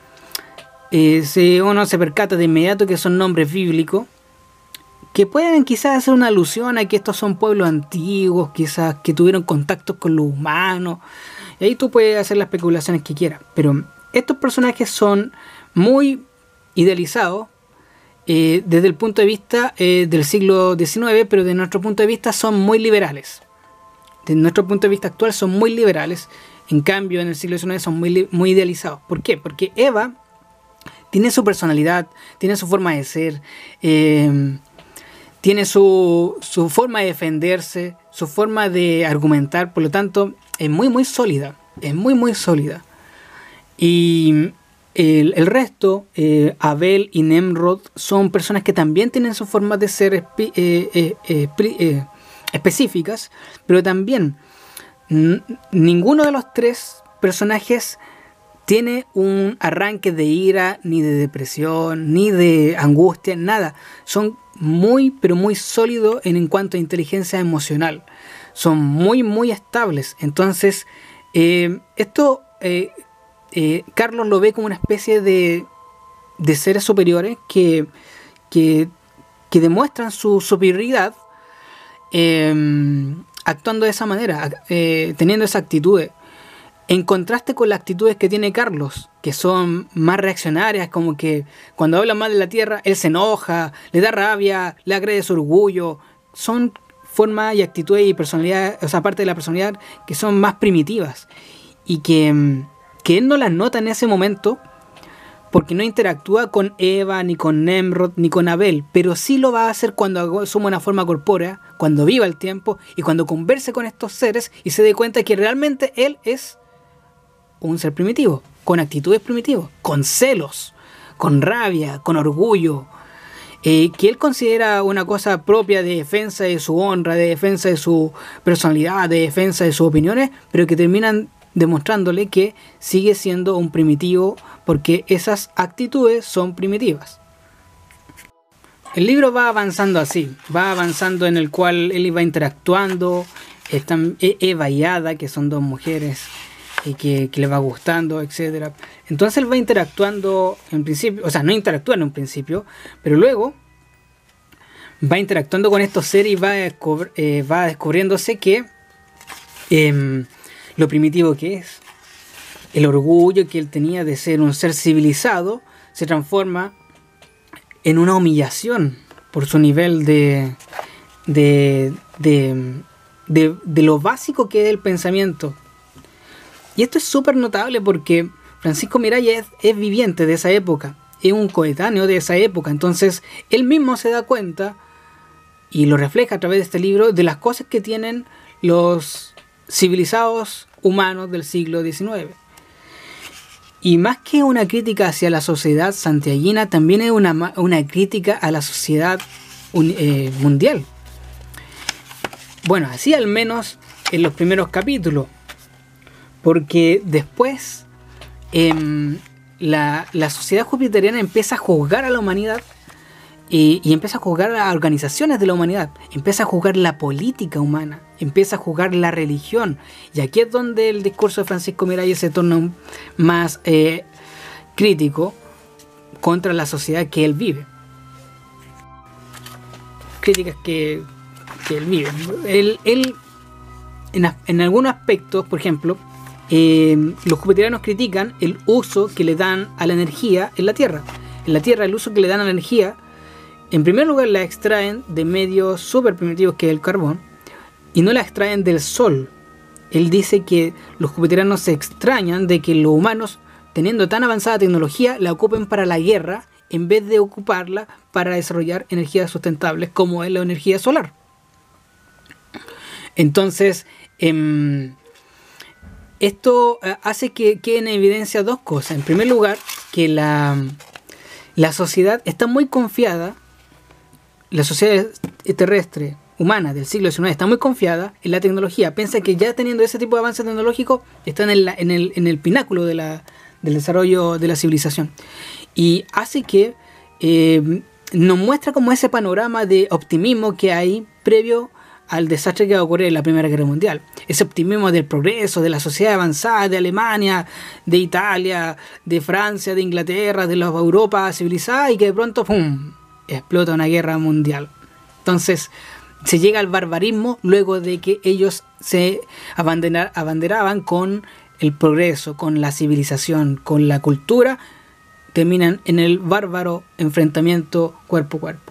Eh, se, uno se percata de inmediato que son nombres bíblicos que pueden quizás hacer una alusión a que estos son pueblos antiguos, quizás que tuvieron contactos con los humanos. Y ahí tú puedes hacer las especulaciones que quieras. Pero estos personajes son muy idealizados eh, desde el punto de vista eh, del siglo diecinueve, pero de nuestro punto de vista son muy liberales. Desde nuestro punto de vista actual son muy liberales. En cambio, en el siglo diecinueve son muy, muy idealizados. ¿Por qué? Porque Eva tiene su personalidad, tiene su forma de ser, eh, tiene su, su forma de defenderse, su forma de argumentar. Por lo tanto, es muy, muy sólida. Es muy, muy sólida. Y el, el resto, eh, Abel y Nemrod, son personas que también tienen su forma de ser espi, eh, eh, eh, eh, específicas, pero también n- ninguno de los tres personajes tiene un arranque de ira, ni de depresión, ni de angustia, nada. Son muy, pero muy sólidos en, en cuanto a inteligencia emocional. Son muy, muy estables. Entonces, eh, esto eh, eh, Carlos lo ve como una especie de, de seres superiores que, que, que demuestran su superioridad Eh, actuando de esa manera, eh, teniendo esa actitud, en contraste con las actitudes que tiene Carlos, que son más reaccionarias, como que cuando habla mal de la tierra, él se enoja, le da rabia, le agrede su orgullo. Son formas y actitudes y personalidad, o sea, parte de la personalidad que son más primitivas y que, que él no las nota en ese momento, porque no interactúa con Eva, ni con Nemrod, ni con Abel, pero sí lo va a hacer cuando asuma una forma corpórea, cuando viva el tiempo y cuando converse con estos seres y se dé cuenta que realmente él es un ser primitivo, con actitudes primitivas, con celos, con rabia, con orgullo, eh, que él considera una cosa propia de defensa de su honra, de defensa de su personalidad, de defensa de sus opiniones, pero que terminan demostrándole que sigue siendo un primitivo porque esas actitudes son primitivas. El libro va avanzando así, va avanzando en el cual él va interactuando, están Eva y Ada, que son dos mujeres y que, que le va gustando, etcétera. Entonces él va interactuando en principio, o sea, no interactúa en un principio, pero luego va interactuando con estos seres y va, descubri- eh, va descubriéndose que eh, lo primitivo que es, el orgullo que él tenía de ser un ser civilizado, se transforma en una humillación por su nivel de, de, de, de, de lo básico que es el pensamiento. Y esto es súper notable porque Francisco Miralles es, es viviente de esa época, es un coetáneo de esa época, entonces él mismo se da cuenta y lo refleja a través de este libro, de las cosas que tienen los civilizados humanos del siglo diecinueve. Y más que una crítica hacia la sociedad santiaguina, también es una, una crítica a la sociedad un, eh, mundial. Bueno, así al menos en los primeros capítulos, porque después eh, la, la sociedad jupiteriana empieza a juzgar a la humanidad y, y empieza a juzgar a las organizaciones de la humanidad, empieza a juzgar la política humana, empieza a juzgar la religión, y aquí es donde el discurso de Francisco Miralles se torna más eh, crítico contra la sociedad que él vive. Críticas que, que él vive. Él, él en, en algunos aspectos, por ejemplo, eh, los jupiterianos critican el uso que le dan a la energía en la Tierra. En la Tierra, el uso que le dan a la energía, en primer lugar, la extraen de medios súper primitivos, que es el carbón, y no la extraen del sol. Él dice que los jupiterianos se extrañan de que los humanos, teniendo tan avanzada tecnología, la ocupen para la guerra en vez de ocuparla para desarrollar energías sustentables como es la energía solar. Entonces, eh, esto hace que queden en evidencia dos cosas. En primer lugar, que la, la sociedad está muy confiada, la sociedad terrestre humana del siglo diecinueve está muy confiada en la tecnología. Piensa que ya teniendo ese tipo de avance tecnológico están en, la, en, el, en el pináculo de la, del desarrollo de la civilización. Y hace que eh, nos muestra como ese panorama de optimismo que hay previo al desastre que va a ocurrir en la Primera Guerra Mundial. Ese optimismo del progreso, de la sociedad avanzada, de Alemania, de Italia, de Francia, de Inglaterra, de la Europa civilizada, y que de pronto ¡pum!, explota una guerra mundial. Entonces se llega al barbarismo luego de que ellos se abanderar, abanderaban con el progreso, con la civilización, con la cultura. Terminan en el bárbaro enfrentamiento cuerpo a cuerpo.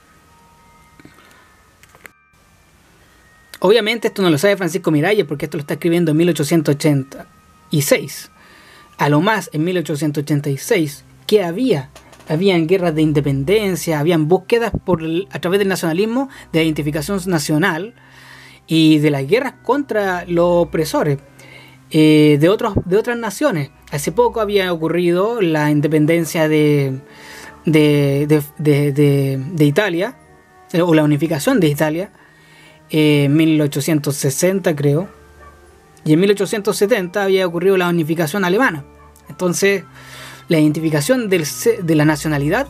Obviamente esto no lo sabe Francisco Miralles, porque esto lo está escribiendo en mil ochocientos ochenta y seis. A lo más en mil ochocientos ochenta y seis, ¿qué había? Habían guerras de independencia, habían búsquedas por el, a través del nacionalismo, de la identificación nacional y de las guerras contra los opresores eh, de, otros, de otras naciones. Hace poco había ocurrido la independencia de, de, de, de, de, de Italia, o la unificación de Italia, en eh, mil ochocientos sesenta creo, y en mil ochocientos setenta había ocurrido la unificación alemana. Entonces, la identificación del, de la nacionalidad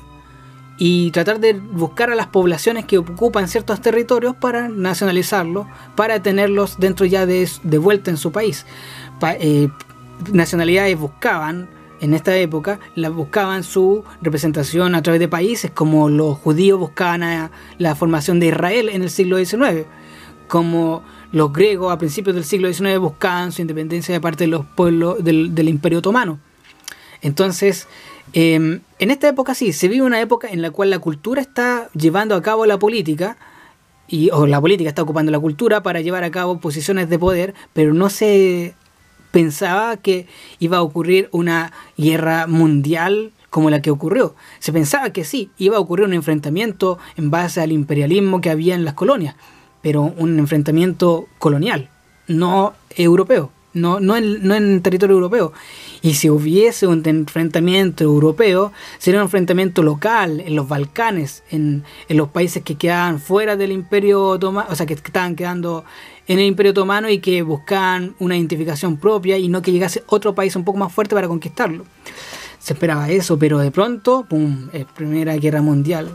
y tratar de buscar a las poblaciones que ocupan ciertos territorios para nacionalizarlos, para tenerlos dentro ya de, de vuelta en su país. Pa, eh, nacionalidades buscaban, en esta época, la, buscaban su representación a través de países, como los judíos buscaban a la formación de Israel en el siglo diecinueve, como los griegos a principios del siglo diecinueve buscaban su independencia de parte de los pueblos del, del Imperio Otomano. Entonces, eh, en esta época sí, se vive una época en la cual la cultura está llevando a cabo la política, y, o la política está ocupando la cultura para llevar a cabo posiciones de poder, pero no se pensaba que iba a ocurrir una guerra mundial como la que ocurrió. Se pensaba que sí, iba a ocurrir un enfrentamiento en base al imperialismo que había en las colonias, pero un enfrentamiento colonial, no europeo, no, no, en, no en territorio europeo. Y si hubiese un enfrentamiento europeo, sería un enfrentamiento local, en los Balcanes, en, en los países que quedaban fuera del Imperio Otomano, o sea, que estaban quedando en el Imperio Otomano y que buscaban una identificación propia y no que llegase otro país un poco más fuerte para conquistarlo. Se esperaba eso, pero de pronto, ¡pum!, es Primera Guerra Mundial,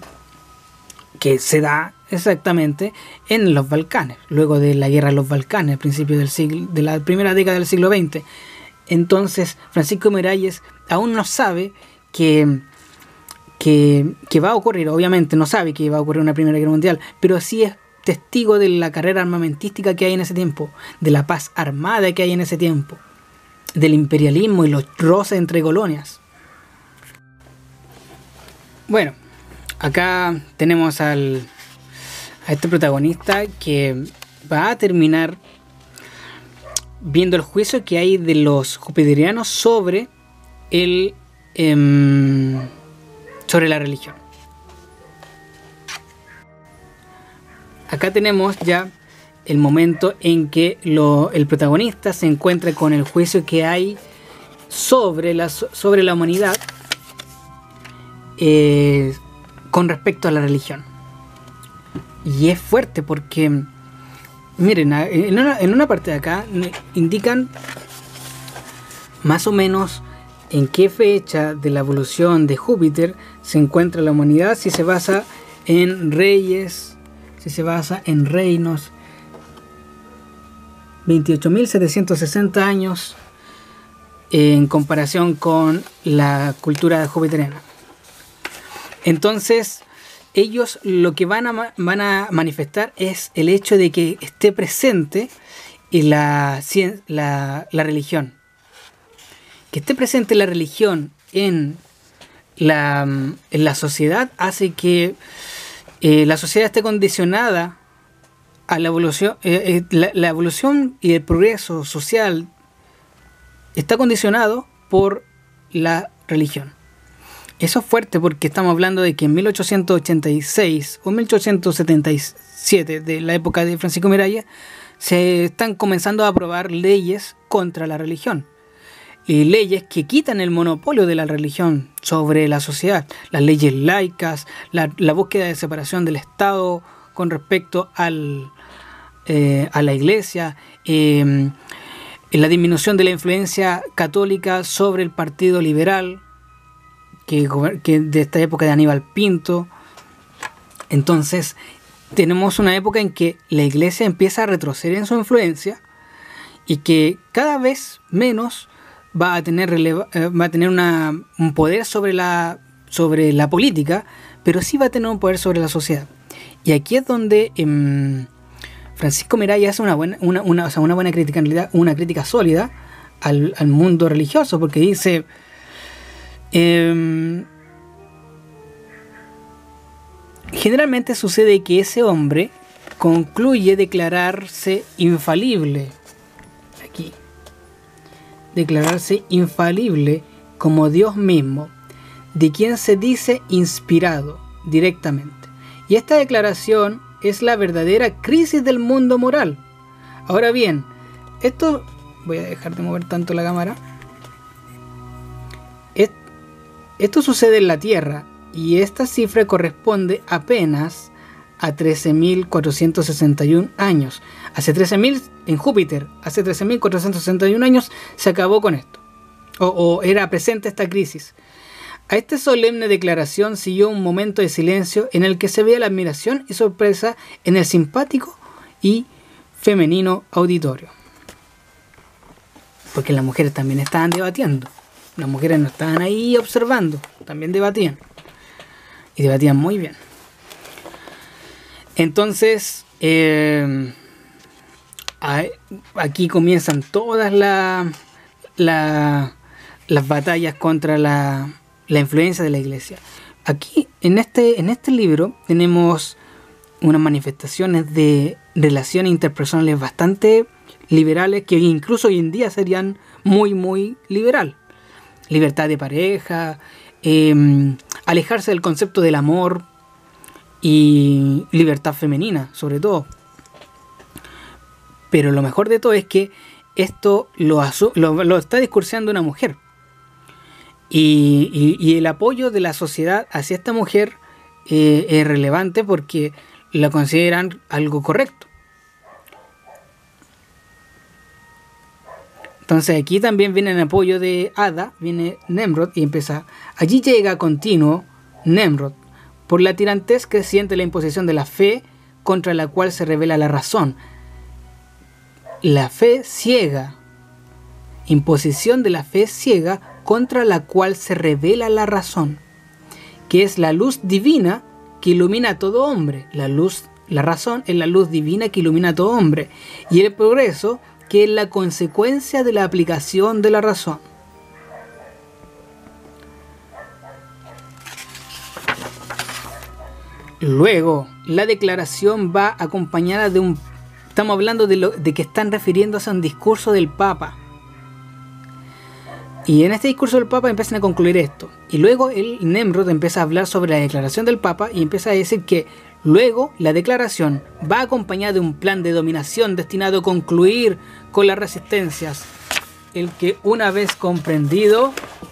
que se da exactamente en los Balcanes, luego de la guerra de los Balcanes, a principios del siglo, de la primera década del siglo veinte. Entonces, Francisco Miralles aún no sabe que, que, que va a ocurrir, obviamente no sabe que va a ocurrir una Primera Guerra Mundial, pero sí es testigo de la carrera armamentística que hay en ese tiempo, de la paz armada que hay en ese tiempo, del imperialismo y los roces entre colonias. Bueno, acá tenemos al, a este protagonista que va a terminar viendo el juicio que hay de los jupiterianos sobre el eh, sobre la religión. acá tenemos ya el momento en que lo, el protagonista se encuentra con el juicio que hay sobre la, sobre la humanidad eh, con respecto a la religión. Y es fuerte porque, miren, en una, en una parte de acá indican más o menos en qué fecha de la evolución de Júpiter se encuentra la humanidad, si se basa en reyes, si se basa en reinos. veintiocho mil setecientos sesenta años en comparación con la cultura jupiteriana. Entonces, ellos lo que van a, van a manifestar es el hecho de que esté presente en la, la, la religión. Que esté presente la religión en la, en la sociedad hace que eh, la sociedad esté condicionada a la evolución. Eh, eh, la, la evolución y el progreso social está condicionado por la religión. Eso es fuerte porque estamos hablando de que en mil ochocientos ochenta y seis o mil ochocientos setenta y siete, de la época de Francisco Miralles, se están comenzando a aprobar leyes contra la religión. Y leyes que quitan el monopolio de la religión sobre la sociedad. Las leyes laicas, la, la búsqueda de separación del Estado con respecto al, eh, a la Iglesia, eh, la disminución de la influencia católica sobre el Partido Liberal, que, que de esta época de Aníbal Pinto. Entonces, tenemos una época en que la Iglesia empieza a retroceder en su influencia y que cada vez menos va a tener, releva, eh, va a tener una, un poder sobre la, sobre la política, pero sí va a tener un poder sobre la sociedad. Y aquí es donde eh, Francisco Miralles hace una buena, una, una, o sea, una buena crítica, en realidad, una crítica sólida al, al mundo religioso, porque dice eh, generalmente sucede que ese hombre concluye declararse infalible. Aquí. Declararse infalible como Dios mismo, de quien se dice inspirado directamente. Y esta declaración es la verdadera crisis del mundo moral. Ahora bien, esto... Voy a dejar de mover tanto la cámara. Esto sucede en la Tierra y esta cifra corresponde apenas a trece mil cuatrocientos sesenta y uno años. Hace trece mil en Júpiter, hace trece mil cuatrocientos sesenta y uno años se acabó con esto. O, o era presente esta crisis. A esta solemne declaración siguió un momento de silencio en el que se veía la admiración y sorpresa en el simpático y femenino auditorio. Porque las mujeres también estaban debatiendo. Las mujeres no estaban ahí observando, también debatían. Y debatían muy bien. Entonces, eh, aquí comienzan todas la, la, las batallas contra la, la influencia de la Iglesia. Aquí, en este, en este libro, tenemos unas manifestaciones de relaciones interpersonales bastante liberales, que incluso hoy en día serían muy, muy liberal. Libertad de pareja, eh, alejarse del concepto del amor y libertad femenina, sobre todo. Pero lo mejor de todo es que esto lo, lo, lo está discursando una mujer. Y, y, y el apoyo de la sociedad hacia esta mujer eh, es relevante porque la consideran algo correcto. Entonces aquí también viene el apoyo de Ada, viene Nemrod y empieza. Allí llega continuo Nemrod, por la tirantez creciente la imposición de la fe contra la cual se revela la razón. La fe ciega, imposición de la fe ciega contra la cual se revela la razón, que es la luz divina que ilumina a todo hombre. La luz, la razón es la luz divina que ilumina a todo hombre. Y el progreso, que es la consecuencia de la aplicación de la razón. Luego, la declaración va acompañada de un... Estamos hablando de, lo, de que están refiriéndose a un discurso del Papa. Y en este discurso del Papa empiezan a concluir esto. Y luego el Nemrod empieza a hablar sobre la declaración del Papa y empieza a decir que Luego, la declaración va acompañada de un plan de dominación destinado a concluir con las resistencias, el que una vez comprendido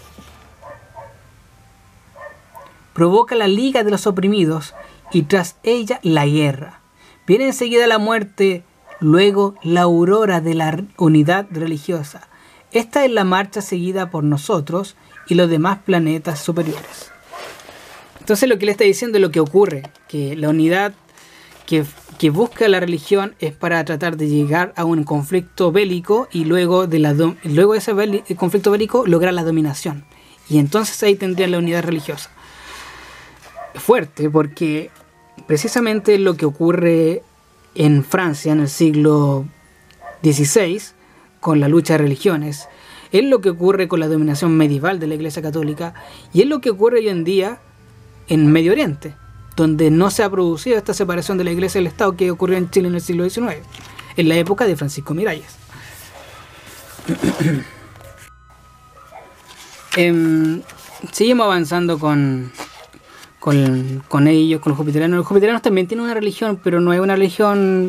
provoca la Liga de los Oprimidos y tras ella la guerra. Viene enseguida la muerte, luego la aurora de la unidad religiosa. Esta es la marcha seguida por nosotros y los demás planetas superiores. Entonces lo que le está diciendo es lo que ocurre, que la unidad que, que busca la religión es para tratar de llegar a un conflicto bélico y luego de, la do, luego de ese bélico, conflicto bélico lograr la dominación. Y entonces ahí tendría la unidad religiosa. Fuerte, porque precisamente lo que ocurre en Francia en el siglo dieciséis con la lucha de religiones es lo que ocurre con la dominación medieval de la Iglesia Católica y es lo que ocurre hoy en día en Medio Oriente, donde no se ha producido esta separación de la Iglesia y el Estado que ocurrió en Chile en el siglo diecinueve, en la época de Francisco Miralles. eh, seguimos avanzando con Con, con ellos, con los jupiterianos. Los jupiterianos también tienen una religión, pero no es una religión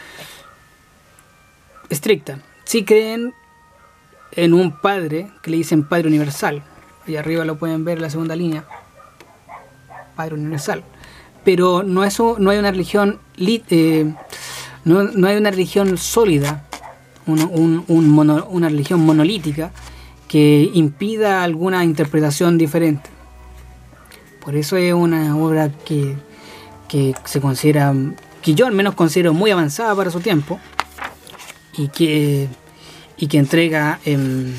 estricta. Sí creen en un padre, que le dicen Padre Universal. Allá arriba lo pueden ver en la segunda línea. Padre Universal. Pero no, es, no hay una religión eh, no, no hay una religión sólida, un, un, un mono, una religión monolítica que impida alguna interpretación diferente. Por eso es una obra que, que se considera, que yo al menos considero muy avanzada para su tiempo y que, y que entrega, eh,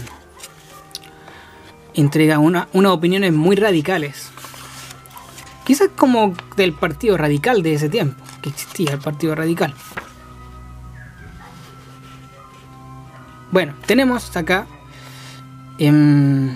entrega una, unas opiniones muy radicales. Quizás como del Partido Radical de ese tiempo, que existía el Partido Radical. Bueno, tenemos acá eh,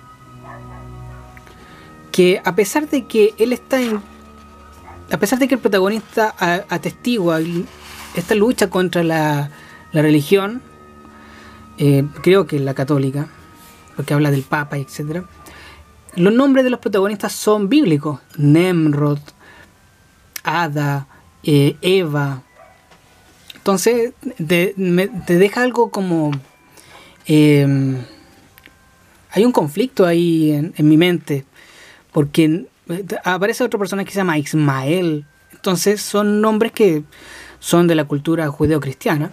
que a pesar de que él está en, a pesar de que el protagonista atestigua esta lucha contra la, la religión, eh, creo que la católica, porque habla del Papa, etcétera, los nombres de los protagonistas son bíblicos: Nemrod, Ada, eh, Eva. Entonces te, me, te deja algo como eh, hay un conflicto ahí en, en mi mente, porque aparece otro personaje que se llama Ismael. Entonces son nombres que son de la cultura judeocristiana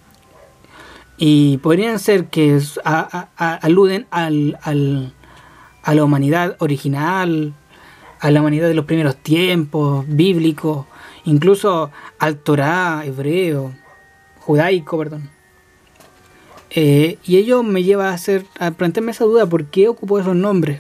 y podrían ser que a, a, a, aluden al, al, a la humanidad original, a la humanidad de los primeros tiempos, bíblicos, incluso al Torá hebreo, judaico, perdón. Eh, y ello me lleva a hacer a plantearme esa duda: ¿por qué ocupó esos nombres?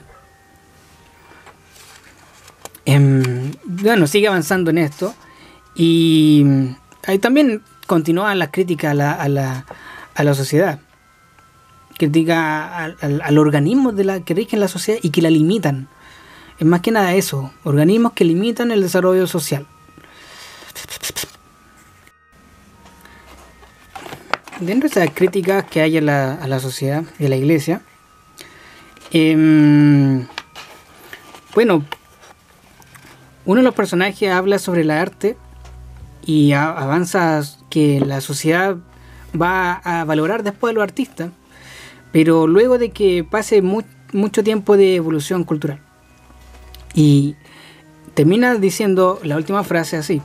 Eh, bueno, sigue avanzando en esto y ahí también continúan las críticas a la, a la, a la sociedad. Critica al, al, al organismo de la, que rigen la sociedad y que la limitan. Es más que nada eso, organismos que limitan el desarrollo social. Dentro de esas críticas que hay a la, a la sociedad y a la iglesia, eh, bueno, uno de los personajes habla sobre el arte y a, avanza que la sociedad va a valorar después a los artistas, pero luego de que pase mu mucho tiempo de evolución cultural. Y termina diciendo la última frase así: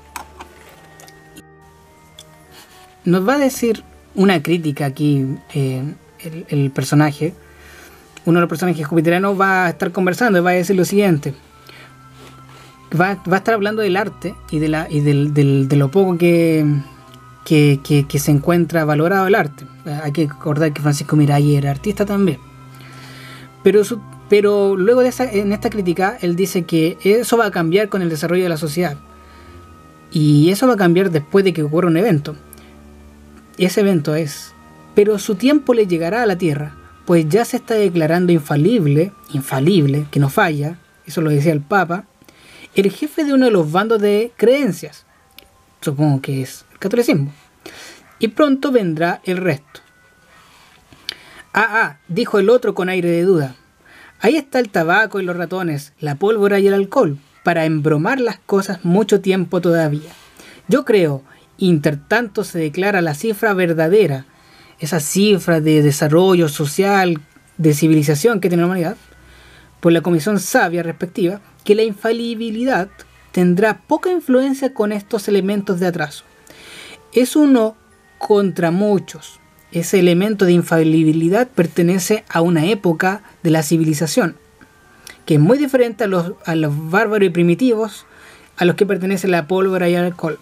nos va a decir una crítica aquí, eh, el, el personaje, uno de los personajes jupiterianos va a estar conversando y va a decir lo siguiente. Va, va a estar hablando del arte y de, la, y del, del, de lo poco que, que, que, que se encuentra valorado el arte. Hay que recordar que Francisco Miralles era artista también. Pero, su, pero luego de esa, en esta crítica, él dice que eso va a cambiar con el desarrollo de la sociedad. Y eso va a cambiar después de que ocurra un evento. Ese evento es: pero su tiempo le llegará a la Tierra, pues ya se está declarando infalible, infalible, que no falla, eso lo decía el Papa, el jefe de uno de los bandos de creencias, supongo que es el catolicismo, y pronto vendrá el resto. Ah, ah, dijo el otro con aire de duda, ahí está el tabaco y los ratones, la pólvora y el alcohol, para embromar las cosas mucho tiempo todavía. Yo creo, intertanto se declara la cifra verdadera, esa cifra de desarrollo social, de civilización que tiene la humanidad, por la comisión sabia respectiva, que la infalibilidad tendrá poca influencia con estos elementos de atraso. Es uno contra muchos. Ese elemento de infalibilidad pertenece a una época de la civilización, que es muy diferente a los, a los bárbaros y primitivos, a los que pertenece la pólvora y el alcohol.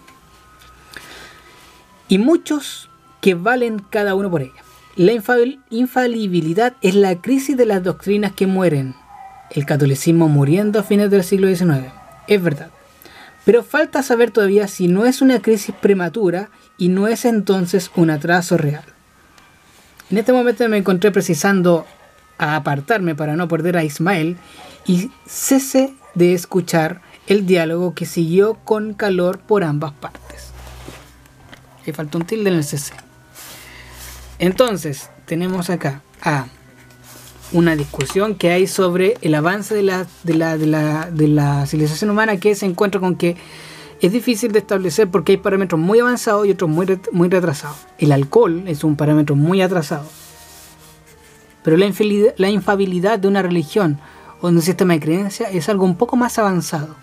Y muchos que valen cada uno por ella. La infalibilidad es la crisis de las doctrinas que mueren. El catolicismo muriendo a fines del siglo diecinueve. Es verdad. Pero falta saber todavía si no es una crisis prematura y no es entonces un atraso real. En este momento me encontré precisando a apartarme para no perder a Ismael y cesé de escuchar el diálogo que siguió con calor por ambas partes. Le faltó un tilde en el cese. Entonces, tenemos acá a una discusión que hay sobre el avance de la, de la, de la, de la civilización humana, que se encuentra con que es difícil de establecer porque hay parámetros muy avanzados y otros muy, muy retrasados. El alcohol es un parámetro muy atrasado. Pero la, la infalibilidad de una religión o de un sistema de creencia es algo un poco más avanzado.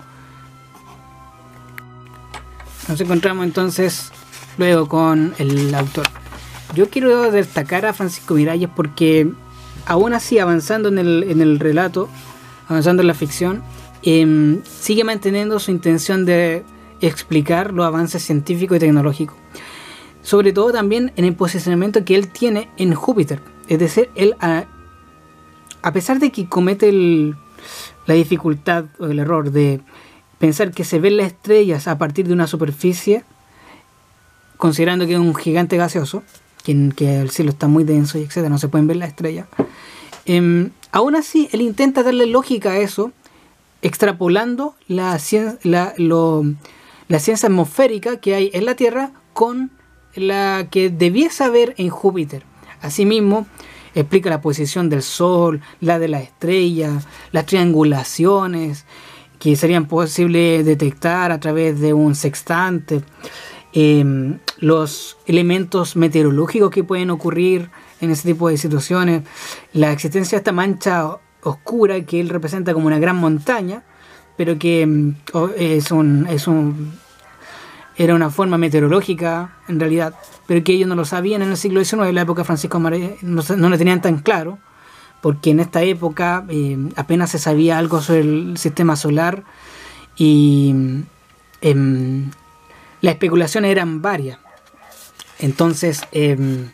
Nos encontramos entonces luego con el autor. Yo quiero destacar a Francisco Miralles porque aún así avanzando en el, en el relato, avanzando en la ficción, eh, sigue manteniendo su intención de explicar los avances científicos y tecnológicos. Sobre todo también en el posicionamiento que él tiene en Júpiter. Es decir, él a, a pesar de que comete el, la dificultad o el error de pensar que se ven las estrellas a partir de una superficie, considerando que es un gigante gaseoso, que, que el cielo está muy denso y etcétera, no se pueden ver las estrellas. Eh, aún así, él intenta darle lógica a eso, extrapolando la, cien, la, lo, la ciencia atmosférica que hay en la Tierra con la que debiese haber en Júpiter. Asimismo, explica la posición del Sol, la de las estrellas, las triangulaciones que serían posibles detectar a través de un sextante, eh, los elementos meteorológicos que pueden ocurrir en ese tipo de situaciones, la existencia de esta mancha oscura que él representa como una gran montaña, pero que es un, es un, era una forma meteorológica en realidad, pero que ellos no lo sabían en el siglo diecinueve, en la época de Francisco Miralles, no, no lo tenían tan claro, porque en esta época eh, apenas se sabía algo sobre el sistema solar y eh, las especulaciones eran varias. Entonces, eh,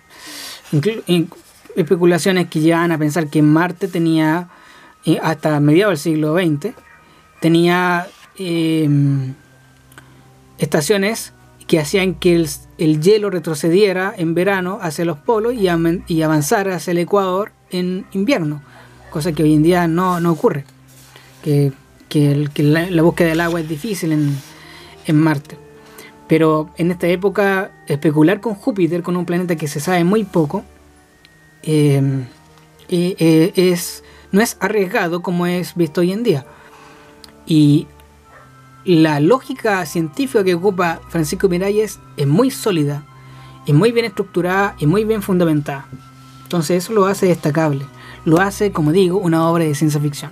especulaciones que llevan a pensar que Marte tenía, eh, hasta mediados del siglo veinte, tenía eh, estaciones que hacían que el, el hielo retrocediera en verano hacia los polos y, y avanzara hacia el Ecuador en invierno, cosa que hoy en día no, no ocurre, que, que, el, que la, la búsqueda del agua es difícil en, en Marte. Pero en esta época, especular con Júpiter, con un planeta que se sabe muy poco, eh, eh, es, no es arriesgado como es visto hoy en día. Y la lógica científica que ocupa Francisco Miralles es muy sólida, es muy bien estructurada y muy bien fundamentada. Entonces eso lo hace destacable, lo hace, como digo, una obra de ciencia ficción.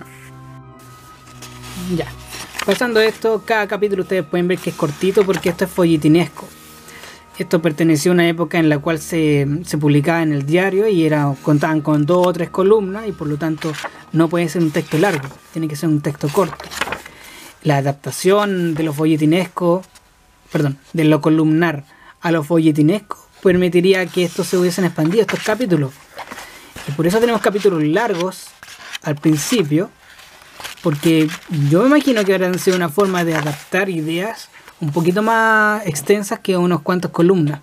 Ya. Pasando esto, cada capítulo ustedes pueden ver que es cortito porque esto es folletinesco. Esto perteneció a una época en la cual se, se publicaba en el diario y era, contaban con dos o tres columnas y por lo tanto no puede ser un texto largo, tiene que ser un texto corto. La adaptación de lo folletinesco, perdón, de lo columnar a lo folletinesco permitiría que estos se hubiesen expandido, estos capítulos. Y por eso tenemos capítulos largos al principio, porque yo me imagino que habrán sido una forma de adaptar ideas un poquito más extensas que unos cuantos columnas.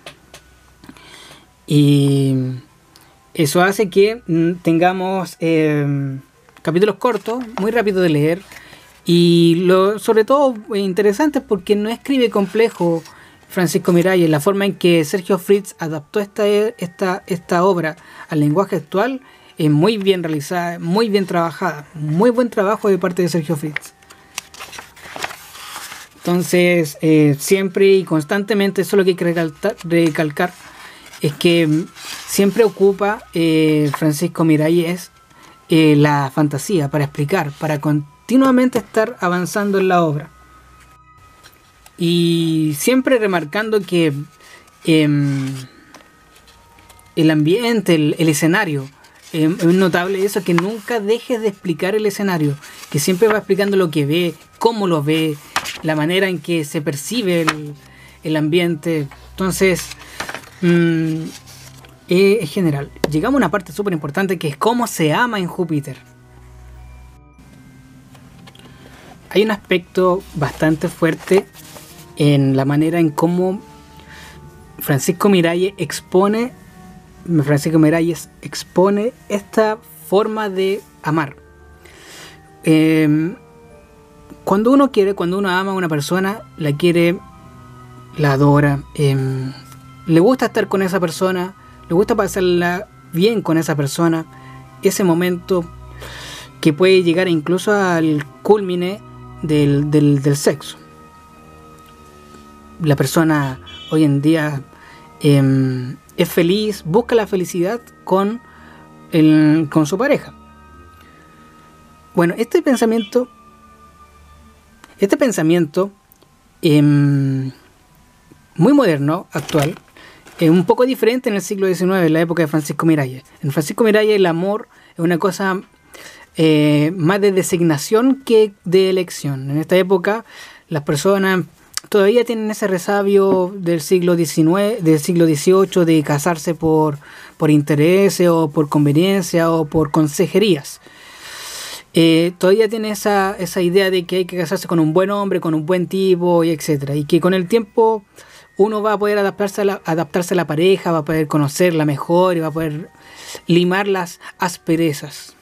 Y eso hace que tengamos eh, capítulos cortos, muy rápidos de leer, y lo, sobre todo interesantes porque no escribe complejo Francisco Miralles. La forma en que Sergio Fritz adaptó esta, esta, esta obra al lenguaje actual es muy bien realizada, muy bien trabajada. Muy buen trabajo de parte de Sergio Fritz. Entonces, eh, siempre y constantemente, eso es lo que hay que recalcar, recalcar es que siempre ocupa eh, Francisco Miralles eh, la fantasía para explicar, para continuamente estar avanzando en la obra. Y siempre remarcando que eh, el ambiente, el, el escenario, eh, es notable eso, que nunca dejes de explicar el escenario, que siempre va explicando lo que ve, cómo lo ve, la manera en que se percibe el, el ambiente. Entonces, mmm, es, es general. Llegamos a una parte súper importante que es cómo se ama en Júpiter. Hay un aspecto bastante fuerte en la manera en cómo Francisco Miralles expone Francisco Miralles expone esta forma de amar. Eh, cuando uno quiere, cuando uno ama a una persona, la quiere, la adora, eh, le gusta estar con esa persona, le gusta pasarla bien con esa persona, ese momento que puede llegar incluso al culmine del, del, del sexo. La persona hoy en día eh, es feliz, busca la felicidad con, el, con su pareja. Bueno, este pensamiento, este pensamiento eh, muy moderno, actual, es un poco diferente en el siglo diecinueve, en la época de Francisco Miralles. En Francisco Miralles el amor es una cosa eh, más de designación que de elección. En esta época las personas todavía tienen ese resabio del siglo diecinueve, del siglo dieciocho, de casarse por, por interés o por conveniencia o por consejerías. Eh, todavía tiene esa, esa idea de que hay que casarse con un buen hombre, con un buen tipo, y etcétera. Y que con el tiempo uno va a poder adaptarse a la, adaptarse a la pareja, va a poder conocerla mejor y va a poder limar las asperezas.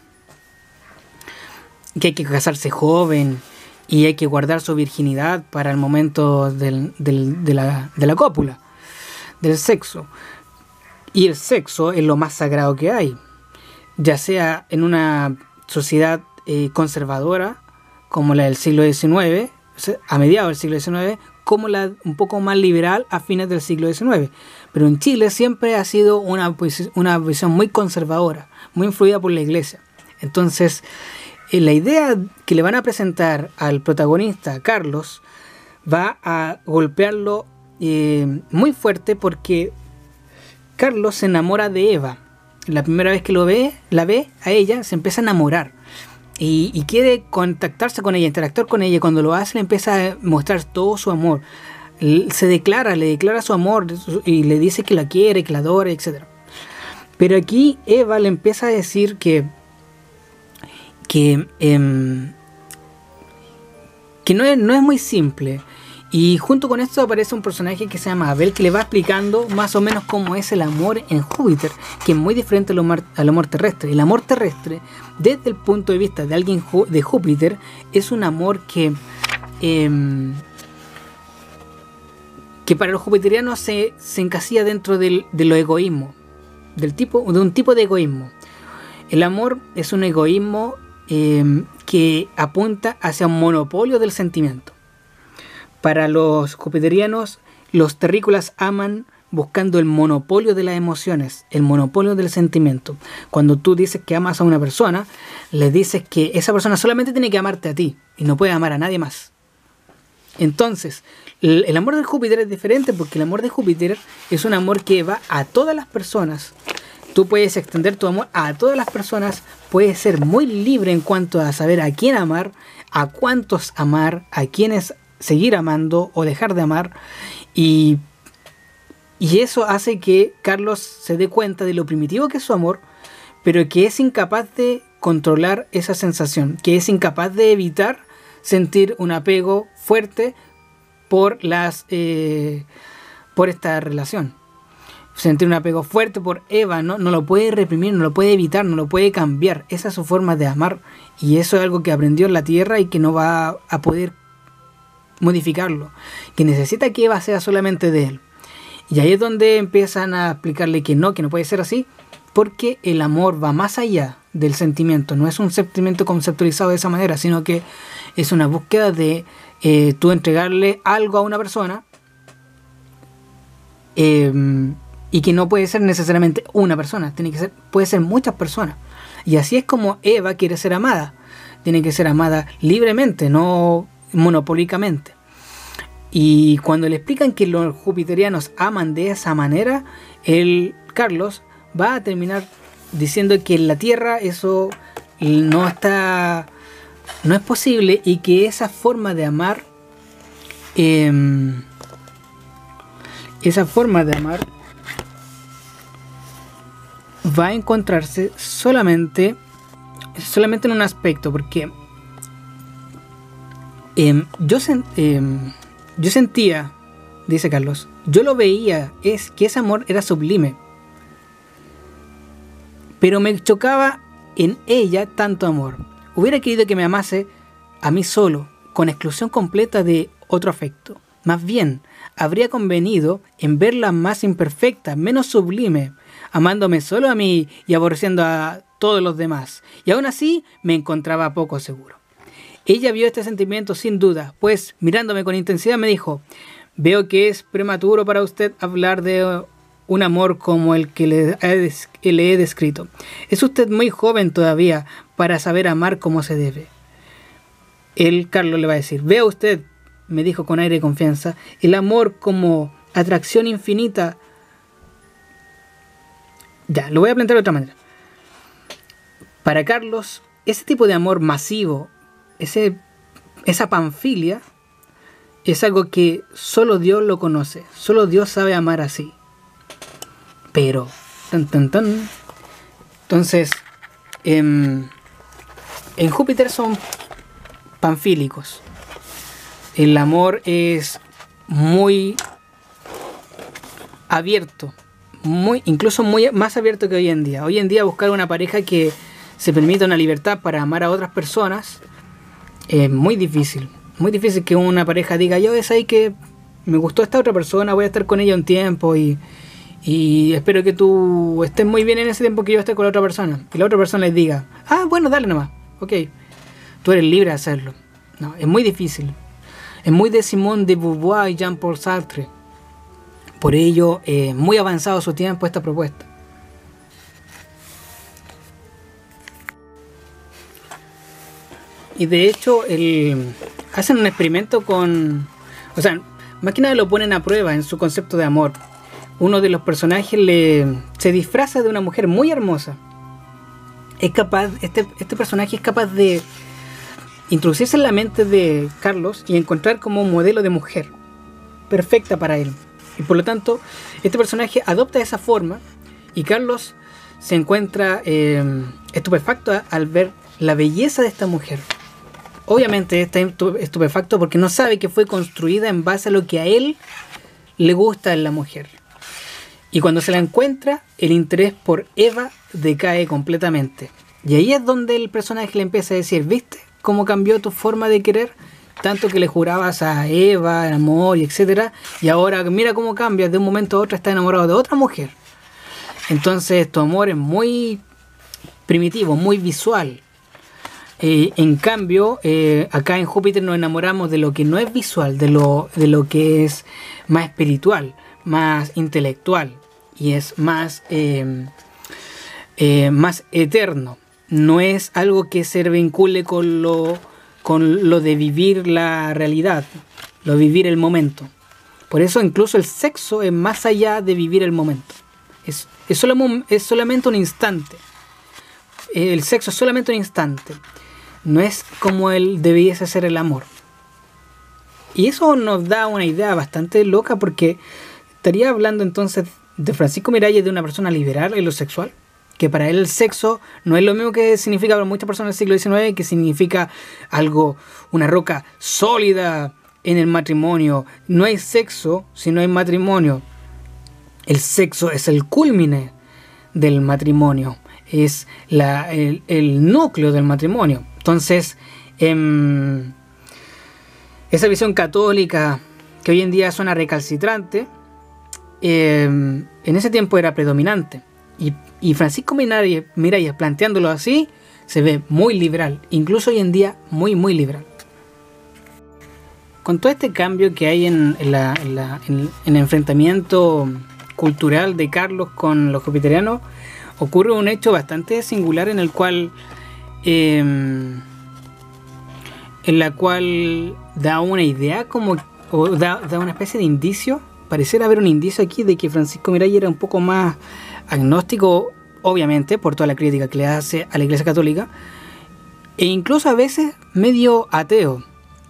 Que hay que casarse joven y hay que guardar su virginidad para el momento del, del, de, la, de la cópula, del sexo. Y el sexo es lo más sagrado que hay, ya sea en una sociedad eh, conservadora como la del siglo diecinueve, a mediados del siglo diecinueve, como la un poco más liberal a fines del siglo diecinueve. Pero en Chile siempre ha sido una, una visión muy conservadora, muy influida por la iglesia. Entonces, la idea que le van a presentar al protagonista, Carlos, va a golpearlo eh, muy fuerte porque Carlos se enamora de Eva. La primera vez que lo ve, la ve a ella, se empieza a enamorar y, y quiere contactarse con ella, interactuar con ella. Cuando lo hace, le empieza a mostrar todo su amor. Se declara, le declara su amor y le dice que la quiere, que la adora, etcétera. Pero aquí Eva le empieza a decir que que, eh, que no, es, no es muy simple. Y junto con esto aparece un personaje que se llama Abel, que le va explicando más o menos cómo es el amor en Júpiter, que es muy diferente al amor, al amor terrestre. El amor terrestre, desde el punto de vista de alguien de Júpiter, es un amor que, eh, que para los jupiterianos se, se encasilla dentro del, de lo egoísmo, del tipo, de un tipo de egoísmo. El amor es un egoísmo Eh, que apunta hacia un monopolio del sentimiento. Para los jupiterianos, los terrícolas aman buscando el monopolio de las emociones, el monopolio del sentimiento. Cuando tú dices que amas a una persona, le dices que esa persona solamente tiene que amarte a ti y no puede amar a nadie más. Entonces, el, el amor de Júpiter es diferente porque el amor de Júpiter es un amor que va a todas las personas. Tú puedes extender tu amor a todas las personas, puedes ser muy libre en cuanto a saber a quién amar, a cuántos amar, a quiénes seguir amando o dejar de amar. Y, y eso hace que Carlos se dé cuenta de lo primitivo que es su amor, pero que es incapaz de controlar esa sensación, que es incapaz de evitar sentir un apego fuerte por, las, eh, por esta relación. Sentir un apego fuerte por Eva, ¿no? No lo puede reprimir, no lo puede evitar, no lo puede cambiar. Esa es su forma de amar. Y eso es algo que aprendió en la tierra y que no va a poder modificarlo. Que necesita que Eva sea solamente de él. Y ahí es donde empiezan a explicarle que no, que no puede ser así. Porque el amor va más allá del sentimiento. No es un sentimiento conceptualizado de esa manera, sino que es una búsqueda de eh, tú entregarle algo a una persona eh, y que no puede ser necesariamente una persona, tiene que ser, puede ser muchas personas. Y así es como Eva quiere ser amada. Tiene que ser amada libremente, no monopólicamente. Y cuando le explican que los jupiterianos aman de esa manera, el Carlos va a terminar diciendo que en la Tierra eso no está, no es posible, y que esa forma de amar, eh, esa forma de amar va a encontrarse solamente, solamente en un aspecto, porque eh, yo sen, eh, Yo sentía, dice Carlos, yo lo veía, es que ese amor era sublime. Pero me chocaba en ella tanto amor. Hubiera querido que me amase a mí solo, con exclusión completa de otro afecto. Más bien, habría convenido en verla más imperfecta, menos sublime, amándome solo a mí y aborreciendo a todos los demás. Y aún así me encontraba poco seguro. Ella vio este sentimiento sin duda, pues mirándome con intensidad me dijo: veo que es prematuro para usted hablar de un amor como el que le he, le he descrito. Es usted muy joven todavía para saber amar como se debe. Él, Carlos, le va a decir: vea usted, me dijo con aire de confianza, el amor como atracción infinita. Ya, lo voy a plantear de otra manera. Para Carlos, ese tipo de amor masivo, Ese, esa panfilia, es algo que solo Dios lo conoce. Solo Dios sabe amar así. Pero, tan, tan, tan. Entonces, en, en Júpiter son panfílicos. El amor es muy abierto. Muy, incluso muy más abierto que hoy en día. Hoy en día buscar una pareja que se permita una libertad para amar a otras personas es muy difícil, muy difícil que una pareja diga: yo es ahí que me gustó esta otra persona, voy a estar con ella un tiempo y, y espero que tú estés muy bien en ese tiempo que yo esté con la otra persona. Y la otra persona les diga: ah, bueno, dale nomás, ok, tú eres libre de hacerlo. No, es muy difícil. Es muy de Simone de Beauvoir y Jean-Paul Sartre. Por ello, es eh, muy avanzado su tiempo esta propuesta. Y de hecho, el, hacen un experimento con... O sea, más que nada lo ponen a prueba en su concepto de amor. Uno de los personajes le, se disfraza de una mujer muy hermosa. Es capaz, este, este personaje es capaz de introducirse en la mente de Carlos y encontrar como un modelo de mujer perfecta para él. Y por lo tanto, este personaje adopta esa forma y Carlos se encuentra eh, estupefacto al ver la belleza de esta mujer. Obviamente está estupefacto porque no sabe que fue construida en base a lo que a él le gusta en la mujer. Y cuando se la encuentra, el interés por Eva decae completamente. Y ahí es donde el personaje le empieza a decir: ¿viste cómo cambió tu forma de querer? Tanto que le jurabas a Eva el amor y etcétera, y ahora mira cómo cambias, de un momento a otro estás enamorado de otra mujer. Entonces tu amor es muy primitivo, muy visual. Eh, en cambio, eh, acá en Júpiter nos enamoramos de lo que no es visual, de lo, de lo que es más espiritual, más intelectual y es más, eh, eh, más eterno. No es algo que se vincule con lo, con lo de vivir la realidad, lo de vivir el momento. Por eso incluso el sexo es más allá de vivir el momento. Es, es, solo, es solamente un instante. El sexo es solamente un instante. No es como él debiese ser el amor. Y eso nos da una idea bastante loca, porque estaría hablando entonces de Francisco Miralles, de una persona liberal en lo sexual, que para él el sexo no es lo mismo que significa para muchas personas del siglo diecinueve, que significa algo, una roca sólida en el matrimonio. No hay sexo si no hay matrimonio. El sexo es el cúlmine del matrimonio, es la, el, el núcleo del matrimonio. Entonces, eh, esa visión católica que hoy en día suena recalcitrante, eh, en ese tiempo era predominante. Y, y Francisco Miralles, Miralles, planteándolo así, se ve muy liberal, incluso hoy en día muy, muy liberal. con todo este cambio que hay en, en, la, en, la, en, en el enfrentamiento cultural de Carlos con los jupiterianos, ocurre un hecho bastante singular en el cual eh, en la cual da una idea como o da, da una especie de indicio. Pareciera haber un indicio aquí de que Francisco Miralles era un poco más agnóstico, obviamente por toda la crítica que le hace a la Iglesia Católica, e incluso a veces medio ateo.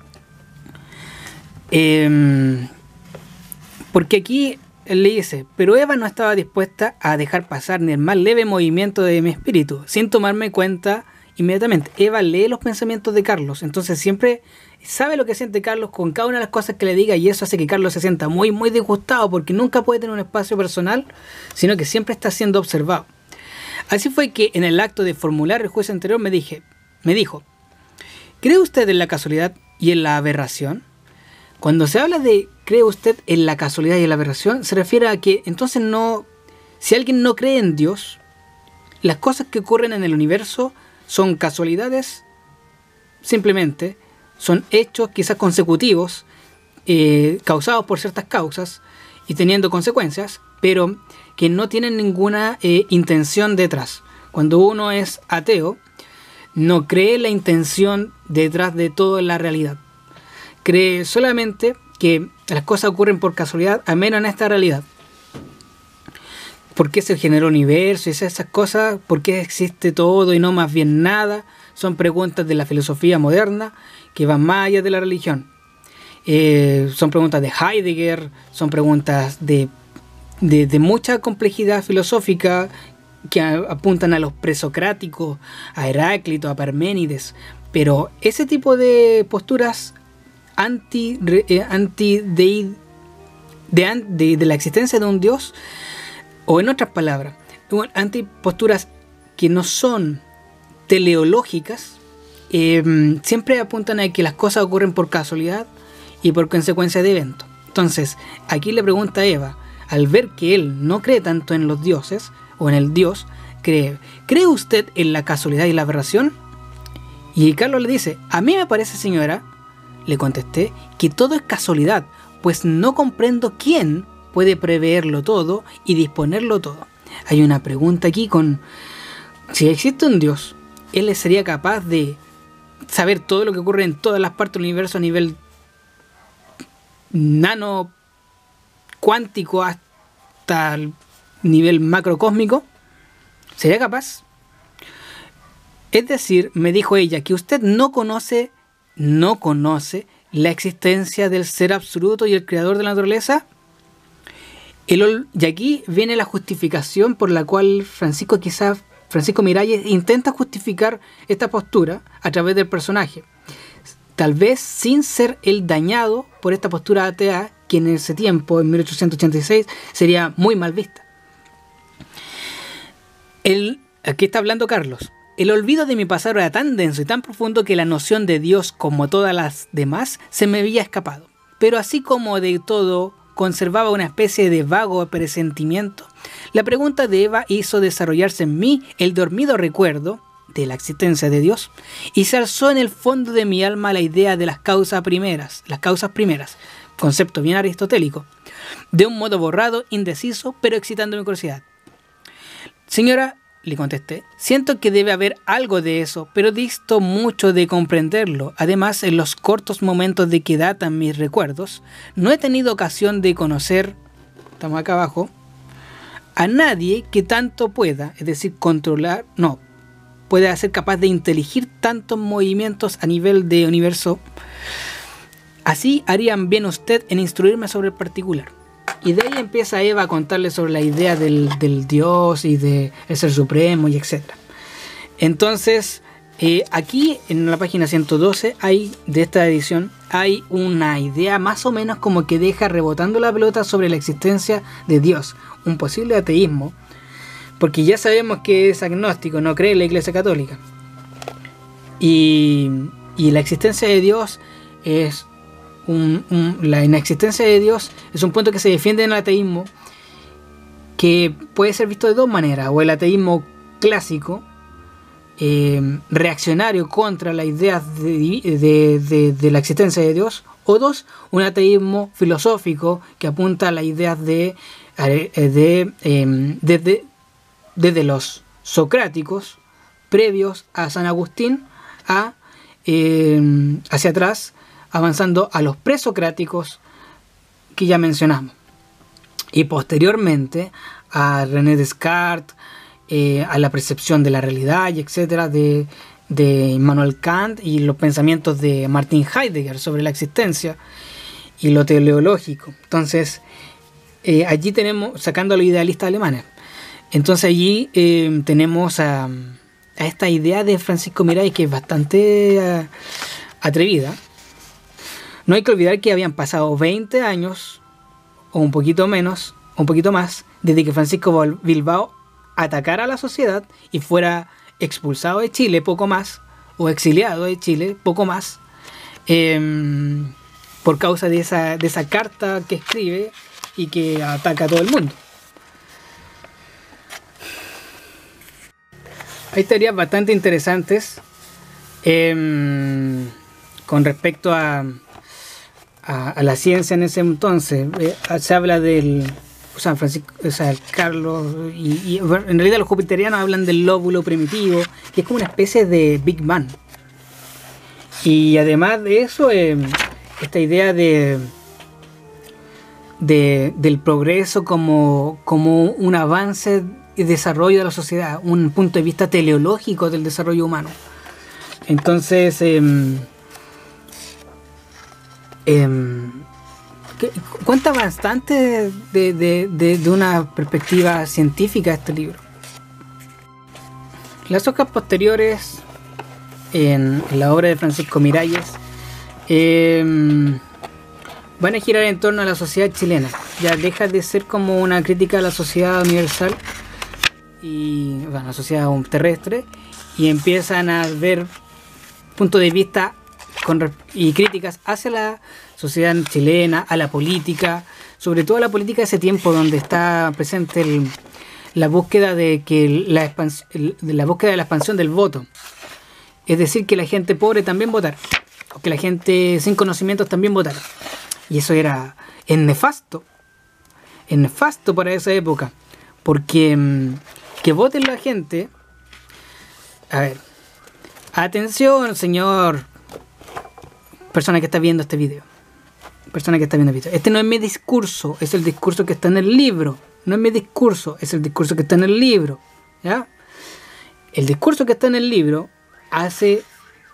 Eh, porque aquí él le dice, pero Eva no estaba dispuesta a dejar pasar ni el más leve movimiento de mi espíritu, sin tomarme cuenta inmediatamente. Eva lee los pensamientos de Carlos, entonces siempre sabe lo que siente Carlos con cada una de las cosas que le diga, y eso hace que Carlos se sienta muy, muy disgustado, porque nunca puede tener un espacio personal, sino que siempre está siendo observado. Así fue que en el acto de formular el juicio anterior me dije, me dijo, ¿cree usted en la casualidad y en la aberración? Cuando se habla de ¿cree usted en la casualidad y en la aberración? Se refiere a que entonces no, si alguien no cree en Dios, las cosas que ocurren en el universo son casualidades, simplemente son hechos quizás consecutivos, eh, causados por ciertas causas y teniendo consecuencias, pero que no tienen ninguna eh, intención detrás. Cuando uno es ateo, no cree la intención detrás de toda la realidad. Cree solamente que las cosas ocurren por casualidad, al menos en esta realidad. ¿Por qué se generó el universo y esas cosas? ¿Por qué existe todo y no más bien nada? Son preguntas de la filosofía moderna que van más allá de la religión. Eh, son preguntas de Heidegger, son preguntas de, de, de mucha complejidad filosófica que a, apuntan a los presocráticos, a Heráclito, a Parménides. Pero ese tipo de posturas anti, eh, anti de, de, de, de la existencia de un Dios, o en otras palabras, anti posturas que no son teleológicas, eh, siempre apuntan a que las cosas ocurren por casualidad y por consecuencia de eventos. Entonces, aquí le pregunta a Eva, al ver que él no cree tanto en los dioses, o en el Dios, cree, ¿cree usted en la casualidad y la aberración? Y Carlos le dice, a mí me parece, señora, le contesté, que todo es casualidad, pues no comprendo quién puede preverlo todo y disponerlo todo. Hay una pregunta aquí con, si existe un Dios, ¿él sería capaz de saber todo lo que ocurre en todas las partes del universo a nivel nano cuántico hasta el nivel macrocósmico? ¿Sería capaz? Es decir, me dijo ella, que usted no conoce, no conoce la existencia del ser absoluto y el creador de la naturaleza. El, y aquí viene la justificación por la cual Francisco quizás Francisco Miralles intenta justificar esta postura a través del personaje, tal vez sin ser el dañado por esta postura atea que en ese tiempo, en mil ochocientos ochenta y seis, sería muy mal vista. El, aquí está hablando Carlos. El olvido de mi pasado era tan denso y tan profundo que la noción de Dios, como todas las demás, se me había escapado. Pero así como de todo conservaba una especie de vago presentimiento, la pregunta de Eva hizo desarrollarse en mí el dormido recuerdo de la existencia de Dios, y se alzó en el fondo de mi alma la idea de las causas primeras, las causas primeras, concepto bien aristotélico, de un modo borrado, indeciso, pero excitando mi curiosidad. Señora, le contesté, siento que debe haber algo de eso, pero disto mucho de comprenderlo. Además, en los cortos momentos de que datan mis recuerdos, no he tenido ocasión de conocer, estamos acá abajo, a nadie que tanto pueda, es decir, controlar, no, pueda ser capaz de inteligir tantos movimientos a nivel de universo. Así harían bien usted en instruirme sobre el particular. Y de ahí empieza Eva a contarle sobre la idea del, del Dios y del Ser Supremo y etcétera. Entonces, eh, aquí en la página ciento doce hay, de esta edición, hay una idea más o menos como que deja rebotando la pelota sobre la existencia de Dios, un posible ateísmo, porque ya sabemos que es agnóstico, no cree en la Iglesia Católica. Y, y la existencia de Dios es Un, un, la inexistencia de Dios es un punto que se defiende en el ateísmo, que puede ser visto de dos maneras: o el ateísmo clásico, eh, reaccionario contra la idea de, de, de, de la existencia de Dios, O dos, un ateísmo filosófico que apunta a las ideas de, de, de, eh, desde, desde los socráticos previos a San Agustín a, eh, hacia atrás, avanzando a los presocráticos que ya mencionamos. Y posteriormente a René Descartes, eh, a la percepción de la realidad, y etcétera, de, de Immanuel Kant y los pensamientos de Martin Heidegger sobre la existencia y lo teleológico. Entonces, eh, allí tenemos, sacando a los idealistas alemanes, entonces allí eh, tenemos a, a esta idea de Francisco Miralles, que es bastante uh, atrevida. No hay que olvidar que habían pasado veinte años, o un poquito menos, o un poquito más, desde que Francisco Bilbao atacara a la sociedad y fuera expulsado de Chile, poco más, o exiliado de Chile, poco más, eh, por causa de esa, de esa carta que escribe y que ataca a todo el mundo. Hay teorías bastante interesantes eh, con respecto a, a, a la ciencia en ese entonces. Eh, se habla del... O sea, Francisco, o sea, Carlos, y, y en realidad los jupiterianos hablan del lóbulo primitivo, que es como una especie de Big Bang. Y además de eso, eh, esta idea de, de del progreso como, como un avance y desarrollo de la sociedad, un punto de vista teleológico del desarrollo humano. Entonces, eh, eh, cuenta bastante de, de, de, de una perspectiva científica este libro. Las hojas posteriores en, en la obra de Francisco Miralles eh, van a girar en torno a la sociedad chilena. Ya deja de ser como una crítica a la sociedad universal y bueno, la sociedad terrestre, y empiezan a ver puntos de vista con, y críticas hacia la sociedad chilena, a la política, sobre todo a la política de ese tiempo, donde está presente el, la búsqueda de que la, expans, el, de la búsqueda de la expansión del voto, es decir, que la gente pobre también votara, o que la gente sin conocimientos también votara, y eso era es nefasto, es nefasto para esa época, porque que voten la gente. A ver, atención, señor persona que está viendo este video. Persona que está viendo el video. Este no es mi discurso, es el discurso que está en el libro. No es mi discurso, es el discurso que está en el libro. ¿Ya? El discurso que está en el libro hace...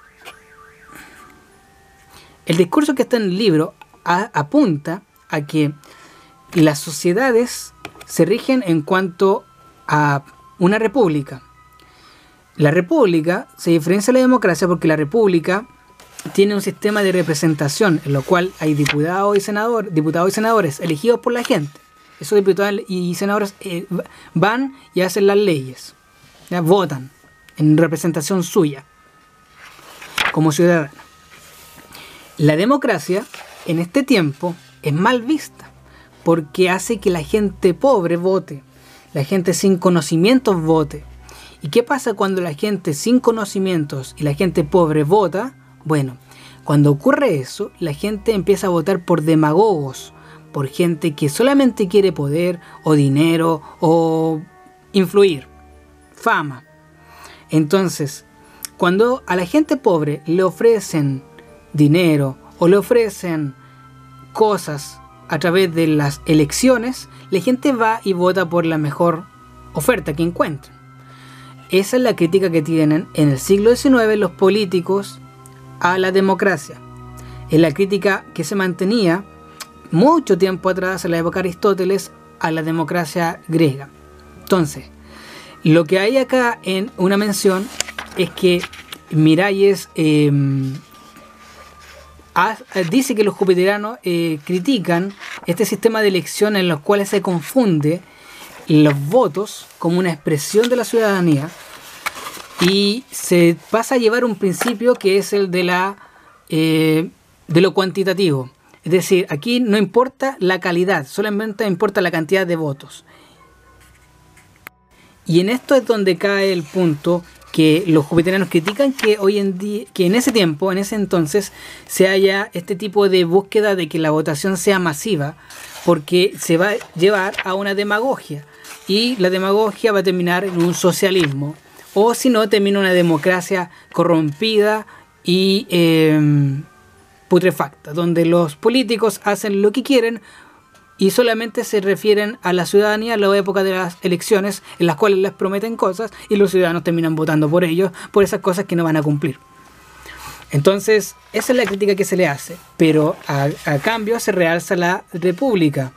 El discurso que está en el libro a, apunta a que las sociedades se rigen en cuanto a una república. La república se diferencia de la democracia porque la república tiene un sistema de representación en lo cual hay diputados y senadores, diputados y senadores elegidos por la gente. Esos diputados y senadores eh, van y hacen las leyes, ¿ya? Votan en representación suya como ciudadano. La democracia en este tiempo es mal vista porque hace que la gente pobre vote, la gente sin conocimientos vote. ¿Y qué pasa cuando la gente sin conocimientos y la gente pobre vota? Bueno, cuando ocurre eso, la gente empieza a votar por demagogos, por gente que solamente quiere poder o dinero o influir, fama. Entonces, cuando a la gente pobre le ofrecen dinero o le ofrecen cosas a través de las elecciones, la gente va y vota por la mejor oferta que encuentren. Esa es la crítica que tienen en el siglo diecinueve los políticos a la democracia. Es la crítica que se mantenía mucho tiempo atrás, en la época de Aristóteles, a la democracia griega. Entonces, lo que hay acá en una mención es que Miralles eh, ha, dice que los jupiterianos eh, critican este sistema de elección en los cuales se confunde los votos como una expresión de la ciudadanía y se pasa a llevar un principio que es el de la eh, de lo cuantitativo. Es decir, aquí no importa la calidad, solamente importa la cantidad de votos. Y en esto es donde cae el punto que los jupiterianos critican que hoy en día, que en ese tiempo, en ese entonces, se haya este tipo de búsqueda de que la votación sea masiva, porque se va a llevar a una demagogia, y la demagogia va a terminar en un socialismo, o si no, termina una democracia corrompida y eh, putrefacta, donde los políticos hacen lo que quieren y solamente se refieren a la ciudadanía en la época de las elecciones, en las cuales les prometen cosas y los ciudadanos terminan votando por ellos, por esas cosas que no van a cumplir. Entonces, esa es la crítica que se le hace, pero a, a cambio se realza la república.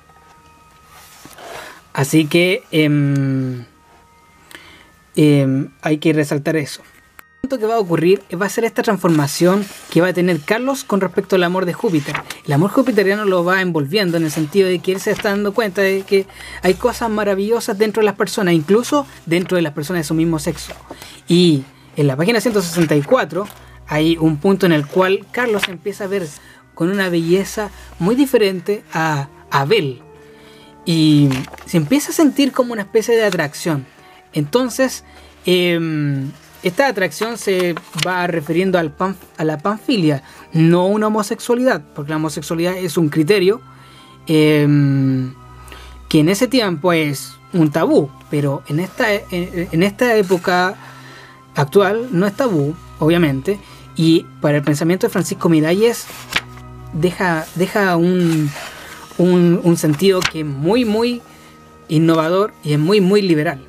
Así que eh, eh, hay que resaltar eso. Lo que va a ocurrir va a ser esta transformación que va a tener Carlos con respecto al amor de Júpiter. El amor jupiteriano lo va envolviendo en el sentido de que él se está dando cuenta de que hay cosas maravillosas dentro de las personas, incluso dentro de las personas de su mismo sexo. Y en la página ciento sesenta y cuatro hay un punto en el cual Carlos empieza a ver con una belleza muy diferente a Abel. Y se empieza a sentir como una especie de atracción. Entonces, eh, esta atracción se va refiriendo al pan, a la panfilia, no una homosexualidad, porque la homosexualidad es un criterio eh, que en ese tiempo es un tabú, pero en esta, en, en esta época actual no es tabú, obviamente, y para el pensamiento de Francisco Miralles deja, deja un, un, un sentido que es muy, muy innovador y es muy, muy liberal.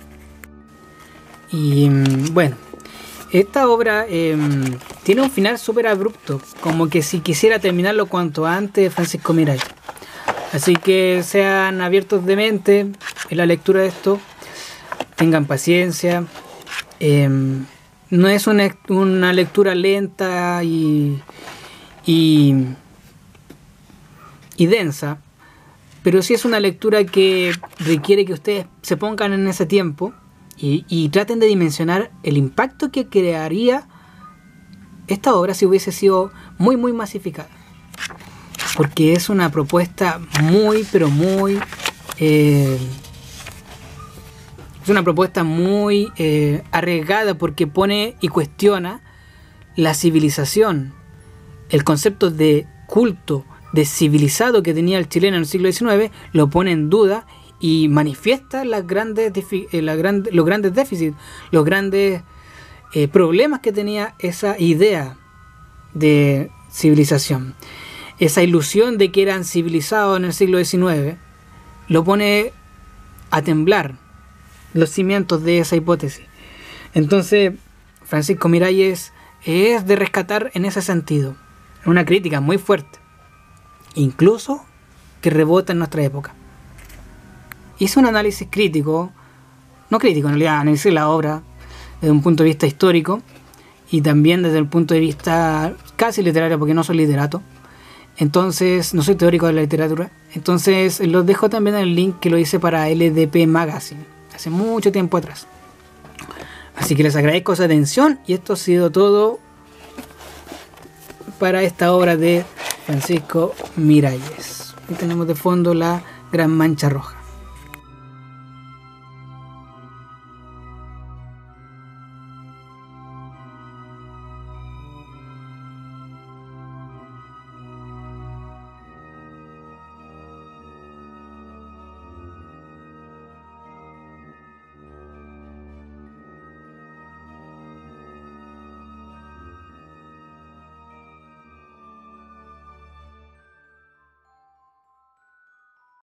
Y bueno, esta obra eh, tiene un final súper abrupto, como que si quisiera terminarlo cuanto antes Francisco Miralles. Así que sean abiertos de mente en la lectura de esto, tengan paciencia. Eh, no es una, una lectura lenta y, y, y densa, pero sí es una lectura que requiere que ustedes se pongan en ese tiempo. Y, y traten de dimensionar el impacto que crearía esta obra si hubiese sido muy muy masificada, porque es una propuesta muy pero muy eh, es una propuesta muy eh, arriesgada, porque pone y cuestiona la civilización, el concepto de culto, de civilizado que tenía el chileno en el siglo diecinueve, lo pone en duda y manifiesta las grandes, eh, la gran, los grandes déficits, los grandes eh, problemas que tenía esa idea de civilización. Esa ilusión de que eran civilizados en el siglo diecinueve lo pone a temblar los cimientos de esa hipótesis. Entonces, Francisco Miralles es de rescatar en ese sentido. Una crítica muy fuerte, incluso que rebota en nuestra época. Hice un análisis crítico, no crítico en realidad, analicé la obra desde un punto de vista histórico y también desde el punto de vista casi literario, porque no soy literato, entonces no soy teórico de la literatura. Entonces los dejo también en el link que lo hice para L D P Magazine hace mucho tiempo atrás. Así que les agradezco su atención y esto ha sido todo para esta obra de Francisco Miralles. Y tenemos de fondo la gran mancha roja.